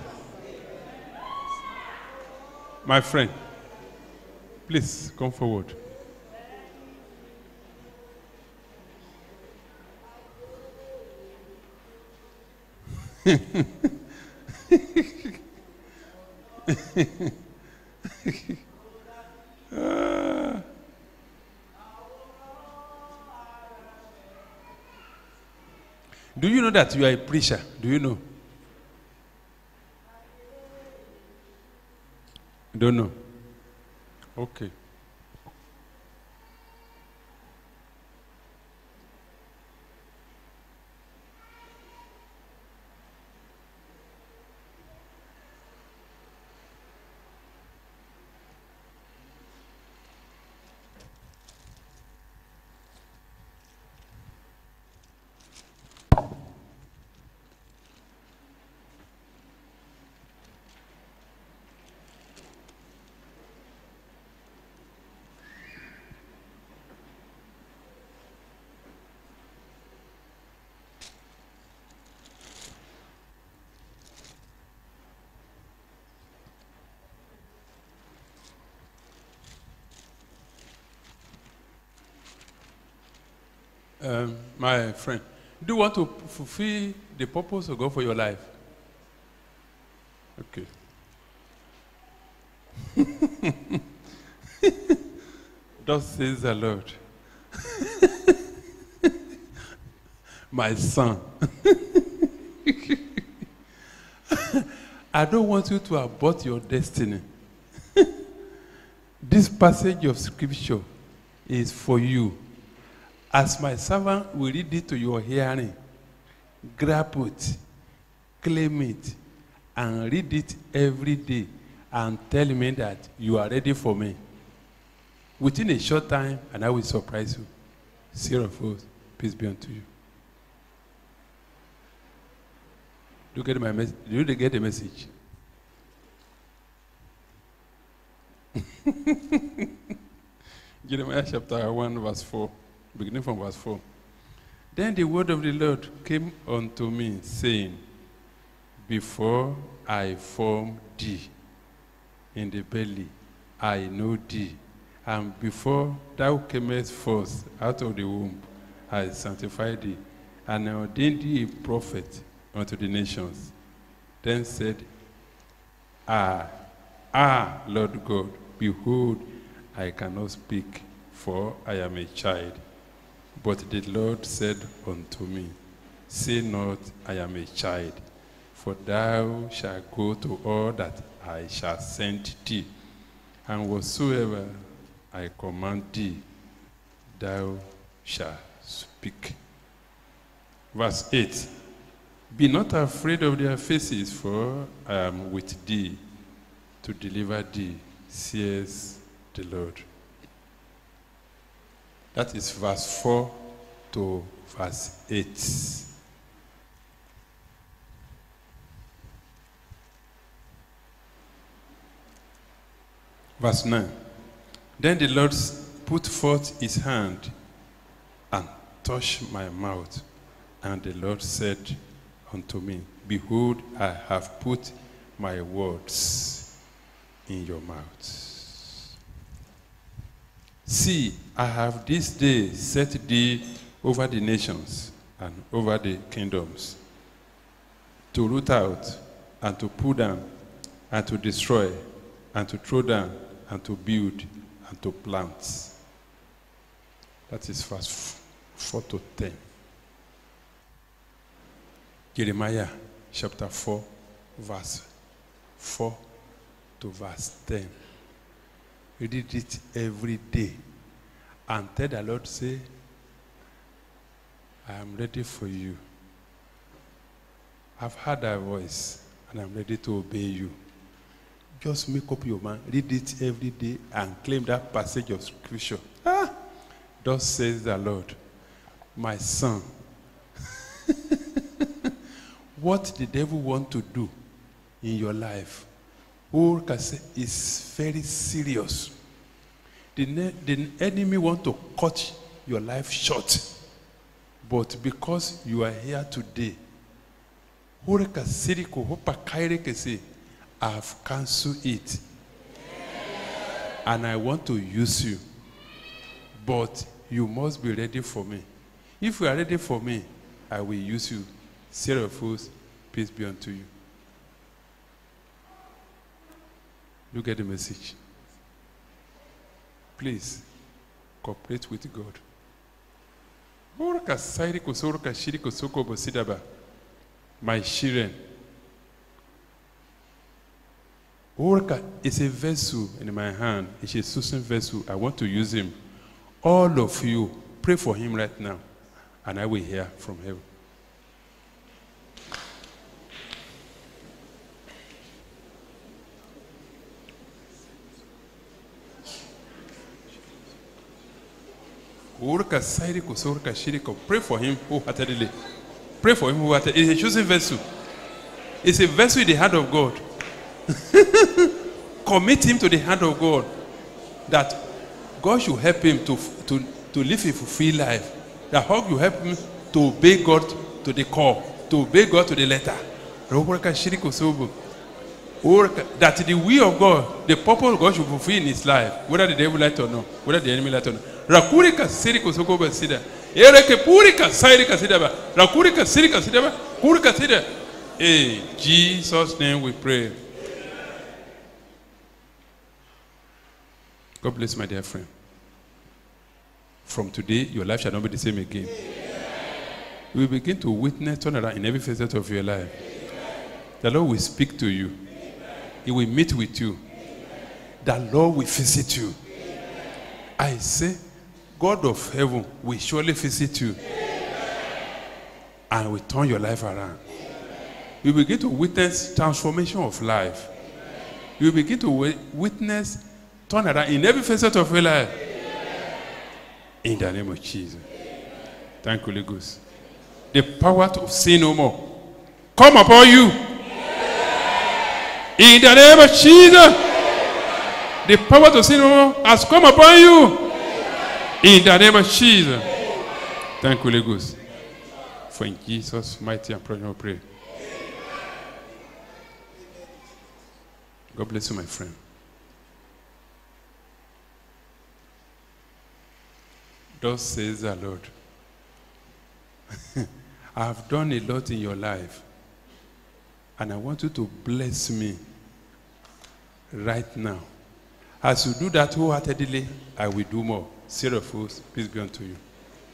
C: My friend, please come forward. Do you know that you are a preacher? Do you know? Don't know. Okay. My friend, do you want to fulfill the purpose of God for your life? Okay. Thus says the Lord. My son, I don't want you to abort your destiny. This passage of scripture is for you. As my servant will read it to your hearing, grab it, claim it, and read it every day, and tell me that you are ready for me. Within a short time, and I will surprise you. Sarah Foles, peace be unto you. Do you get the message? Jeremiah chapter 1, verse 4. Beginning from verse 4. Then the word of the Lord came unto me, saying, Before I formed thee in the belly, I know thee. And before thou camest forth out of the womb, I sanctified thee, and I ordained thee a prophet unto the nations. Then said, Lord God, behold, I cannot speak, for I am a child. But the Lord said unto me, Say not, I am a child, for thou shalt go to all that I shall send thee, and whatsoever I command thee, thou shalt speak. Verse 8, Be not afraid of their faces, for I am with thee to deliver thee, says the Lord. That is verse 4 to verse 8. Verse 9. Then the Lord put forth his hand and touched my mouth. And the Lord said unto me, Behold, I have put my words in your mouth. See, I have this day set thee over the nations and over the kingdoms, to root out and to pull down and to destroy and to throw down and to build and to plant. That is verse 4 to 10. Jeremiah chapter 4, verse 4 to verse 10. Read it every day and tell the Lord, say, I am ready for you. I've heard thy voice and I'm ready to obey you. Just make up your mind, read it every day and claim that passage of scripture. Thus says the Lord, my son, what the devil want to do in your life, Urka say, is very serious. The enemy want to cut your life short. But because you are here today, Urka Siriko Hopa Kaire say, I have cancelled it. And I want to use you. But you must be ready for me. If you are ready for me, I will use you. Sarah Fools, peace be unto you. You get the message. Please, cooperate with God. My children. Orca is a vessel in my hand. It's a Susan vessel. I want to use him. All of you, pray for him right now, and I will hear from heaven. Pray for him wholeheartedly. Pray for him wholeheartedly. It's a chosen vessel. It's a vessel in the hand of God. Commit him to the hand of God, that God should help him to live a fulfilled life. That God will help him to obey God to the core, to obey God to the letter. That the will of God, the purpose of God should fulfill in his life, whether the devil like it or not, whether the enemy like it or not. Rakurika siriko sokoba sida. Ereke purika sairika sidaba. Rakurika sirika sidaba. Kurika sida. In Jesus' name we pray. God bless my dear friend. From today, your life shall not be the same again. You will begin to witness turnaround in every facet of your life. The Lord will speak to you. He will meet with you. The Lord will visit you. I say, God of heaven will surely visit you. And will turn your life around. You begin to witness transformation of life. You begin to witness turnaround in every facet of your life. In the name of Jesus. Thank you, Holy Ghost. The power to sin no more come upon you. In the name of Jesus. The power to sin no more has come upon you. In the name of Jesus. Thank you, Holy Ghost. For in Jesus' mighty and precious prayer. God bless you, my friend. Thus says the Lord. I have done a lot in your life, and I want you to bless me right now. As you do that wholeheartedly, I will do more. Sarah Fools, peace be unto you.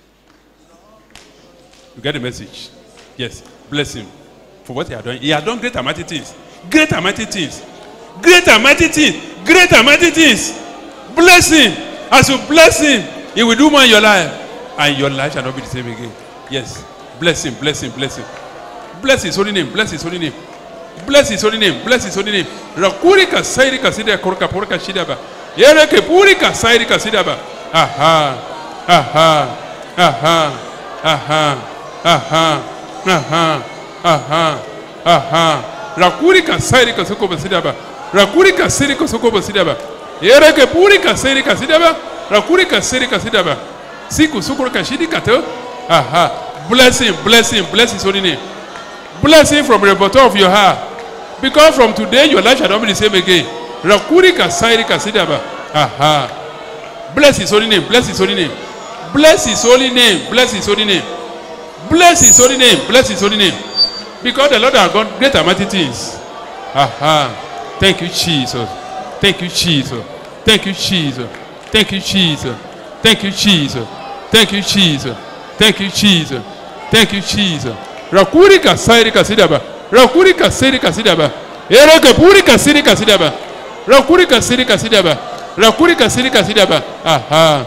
C: You get the message? Yes. Bless him for what he has done. He has done great and mighty things. Great and mighty things. Great and mighty things. Great and mighty things. Bless him. As you bless him, he will do more in your life. And your life shall not be the same again. Yes. Bless him. Bless him. Bless him. Bless his holy name. Bless his holy name. Bless his holy name. Bless his holy name. Rakurika sairika sidaba korka porka shidaba. Yereke purika sairika sidaba. Aha. Aha. Aha. Aha. Aha. Aha. Aha. Aha. Rakurika sairika sokoba sidaba. Rakurika sairika sokoba sidaba. Yereke purika sairika sidaba. Rakurika sairika sidaba. Siku sukurka shidika to. Aha. Bless him, bless him, bless his holy name. Bless him from the bottom of your heart. Because from today your life shall not be the same again. Rakurika sairika sidaba. Aha. Bless his holy name, bless his holy name. Bless his holy name, bless his holy name. Bless his holy name, bless his holy name. Because the Lord has done great and mighty things. Aha. Thank you, Jesus. Thank you, Jesus. Thank you, Jesus. Thank you, Jesus. Thank you, Jesus. Thank you, Jesus. Thank you, Jesus. Thank you, Jesus. Rakurika sairika sidaba. Rakurika sairika sidaba. Ereke purika sairika sidaba. Rakurika sairika sidaba. Rakurika sairika sidaba. Aha.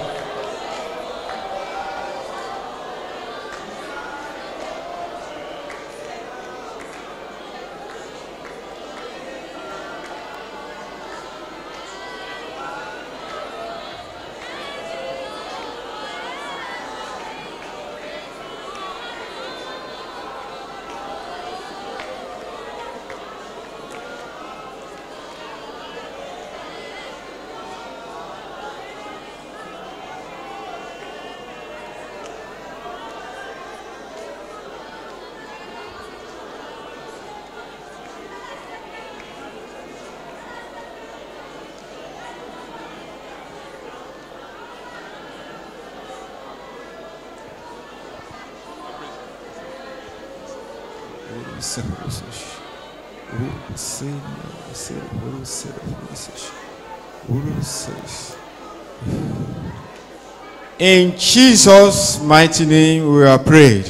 D: In Jesus' mighty name we are prayed.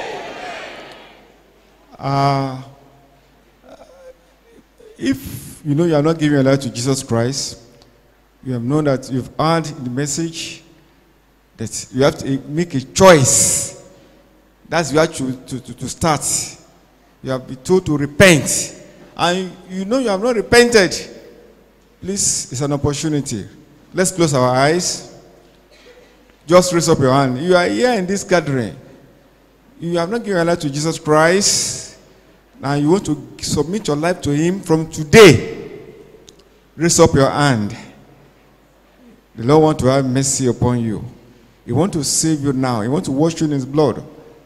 D: If you know you are not giving your life to Jesus Christ, you have known that you've heard the message that you have to make a choice. That's where to start. You have been told to repent. And you know you have not repented. Please, it's an opportunity. Let's close our eyes. Just raise up your hand. You are here in this gathering. You have not given your life to Jesus Christ. Now you want to submit your life to Him from today. Raise up your hand. The Lord wants to have mercy upon you. He wants to save you now. He wants to wash you in His blood.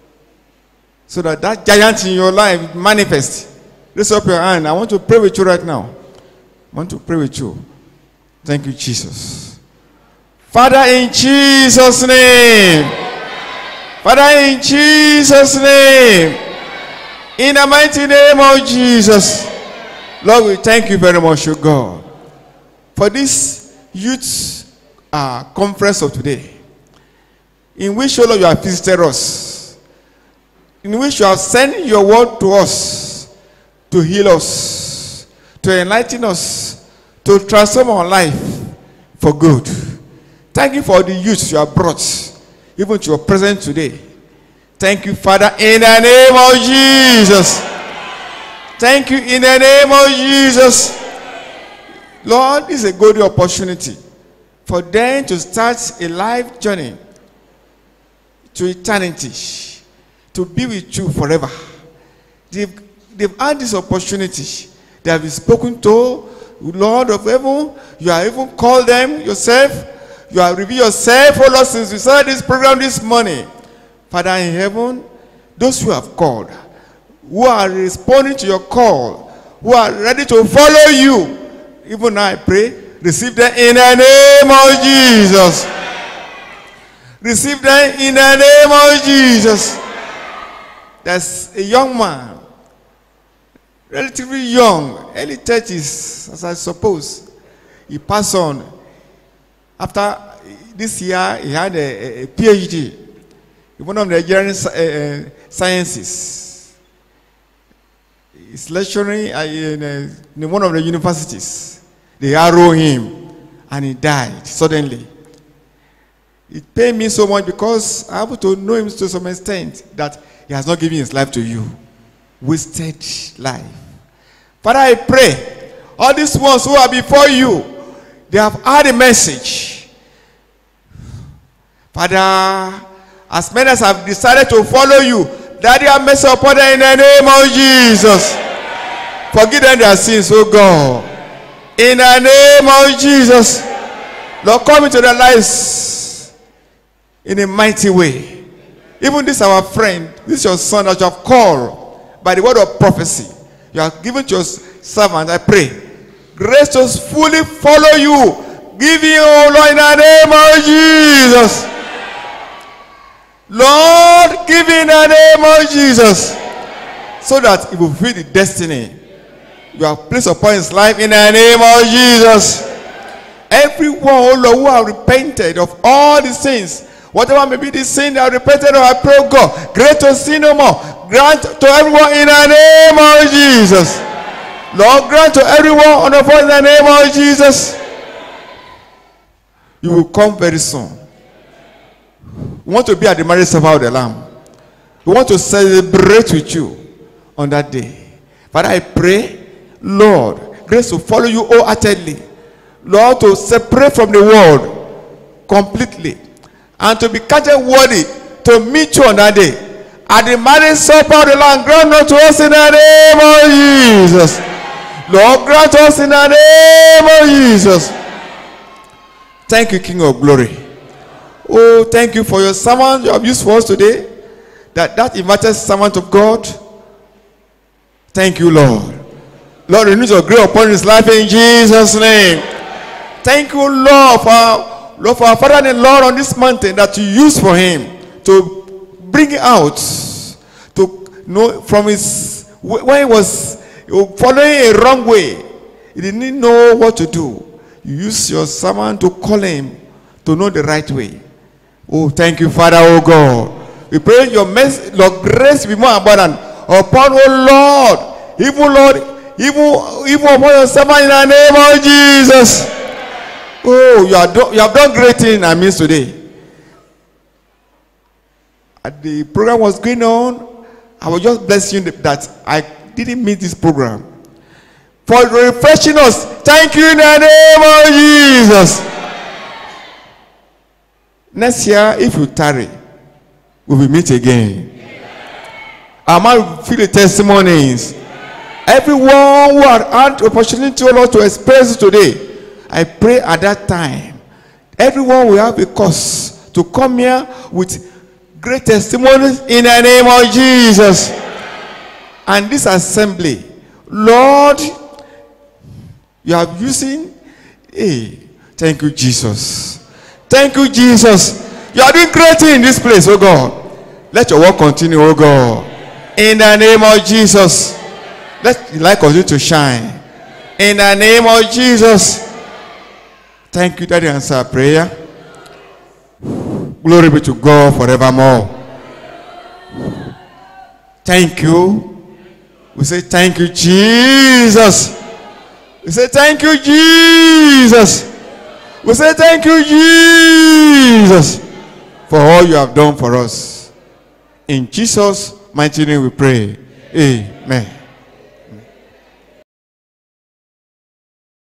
D: So that that giant in your life manifests. Raise up your hand. I want to pray with you right now. I want to pray with you. Thank you, Jesus. Father, in Jesus' name. Father, in Jesus' name. In the mighty name of Jesus. Lord, we thank you very much, O God, for this youth conference of today, in which, O Lord, you have visited us, in which you have sent your word to us to heal us, to enlighten us, to transform our life for good. Thank you for the youth you have brought, even to your presence today. Thank you, Father, in the name of Jesus. Thank you in the name of Jesus. Lord, this is a good opportunity for them to start a life journey to eternity, to be with you forever. They've had this opportunity. They have been spoken to, Lord of heaven. You have even called them yourself. You have revealed yourself, oh Lord, since we started this program this morning. Father in heaven, those who have called, who are responding to your call, who are ready to follow you, even now I pray, receive them in the name of Jesus. Receive them in the name of Jesus. There's a young man, relatively young, early 30s, as I suppose. He passed on. After this year, he had a PhD in one of the Nigerian sciences. He's lecturing in one of the universities. They arrow him, and he died suddenly. It pained me so much because I have to know him to some extent that he has not given his life to you. Wasted life. Father, I pray, all these ones who are before you, they have heard a message. Father, as many as have decided to follow you, that they have mercy upon them in the name of Jesus. Forgive them their sins, oh God. In the name of Jesus. Lord, come into their lives in a mighty way. Even this our friend, this your son that you have called by the word of prophecy. You have given to your servant, I pray. Grace to fully follow you. Give you, oh Lord, in the name of Jesus. Lord, give in the name of Jesus, so that he will fulfill the destiny you have placed upon his life in the name of Jesus. Everyone, oh Lord, who have repented of all the sins, whatever may be the sin they have repented of, I pray, God, great to sin no more. Grant to everyone in the name of Jesus. Lord, grant to everyone on the phone in the name of Jesus. You will come very soon. We want to be at the marriage supper of the Lamb. We want to celebrate with you on that day. Father, I pray, Lord, grace to follow you wholeheartedly. Lord, to separate from the world completely. And to be counted worthy to meet you on that day. At the marriage supper of the Lamb, grant unto us in the name of Jesus. Lord, grant us in the name of Jesus. Thank you, King of Glory. Oh, thank you for your servant you have used for us today. That invited servant of God. Thank you, Lord. Lord, renew your grace upon his life in Jesus' name. Thank you, Lord, for our Father and Lord on this mountain that you use for him to bring out, to know from his when he was following a wrong way, he didn't know what to do. You use your servant to call him to know the right way. Oh, thank you, Father, oh God. We pray your mercy, your grace be more abundant upon, oh Lord, even upon your servant in the name of Jesus. Oh, you have done great things in our midst today. As the program was going on, I was just blessing you that I didn't miss this program. For refreshing us, thank you in the name of Jesus. Next year, if you tarry, we will meet again. I might feel the testimonies. Everyone who had the opportunity to experience today, I pray at that time, everyone will have a cause to come here with great testimonies in the name of Jesus. And this assembly, Lord, you are using, thank you, Jesus. Thank you, Jesus. You are doing great in this place, oh God. Let your work continue, oh God. In the name of Jesus. Let the light continue to shine. In the name of Jesus. Thank you, Daddy, answer our prayer. Glory be to God forevermore. Thank you. We say thank you, Jesus. We say thank you, Jesus. We say thank you, Jesus, for all you have done for us. In Jesus' mighty name we pray. Amen.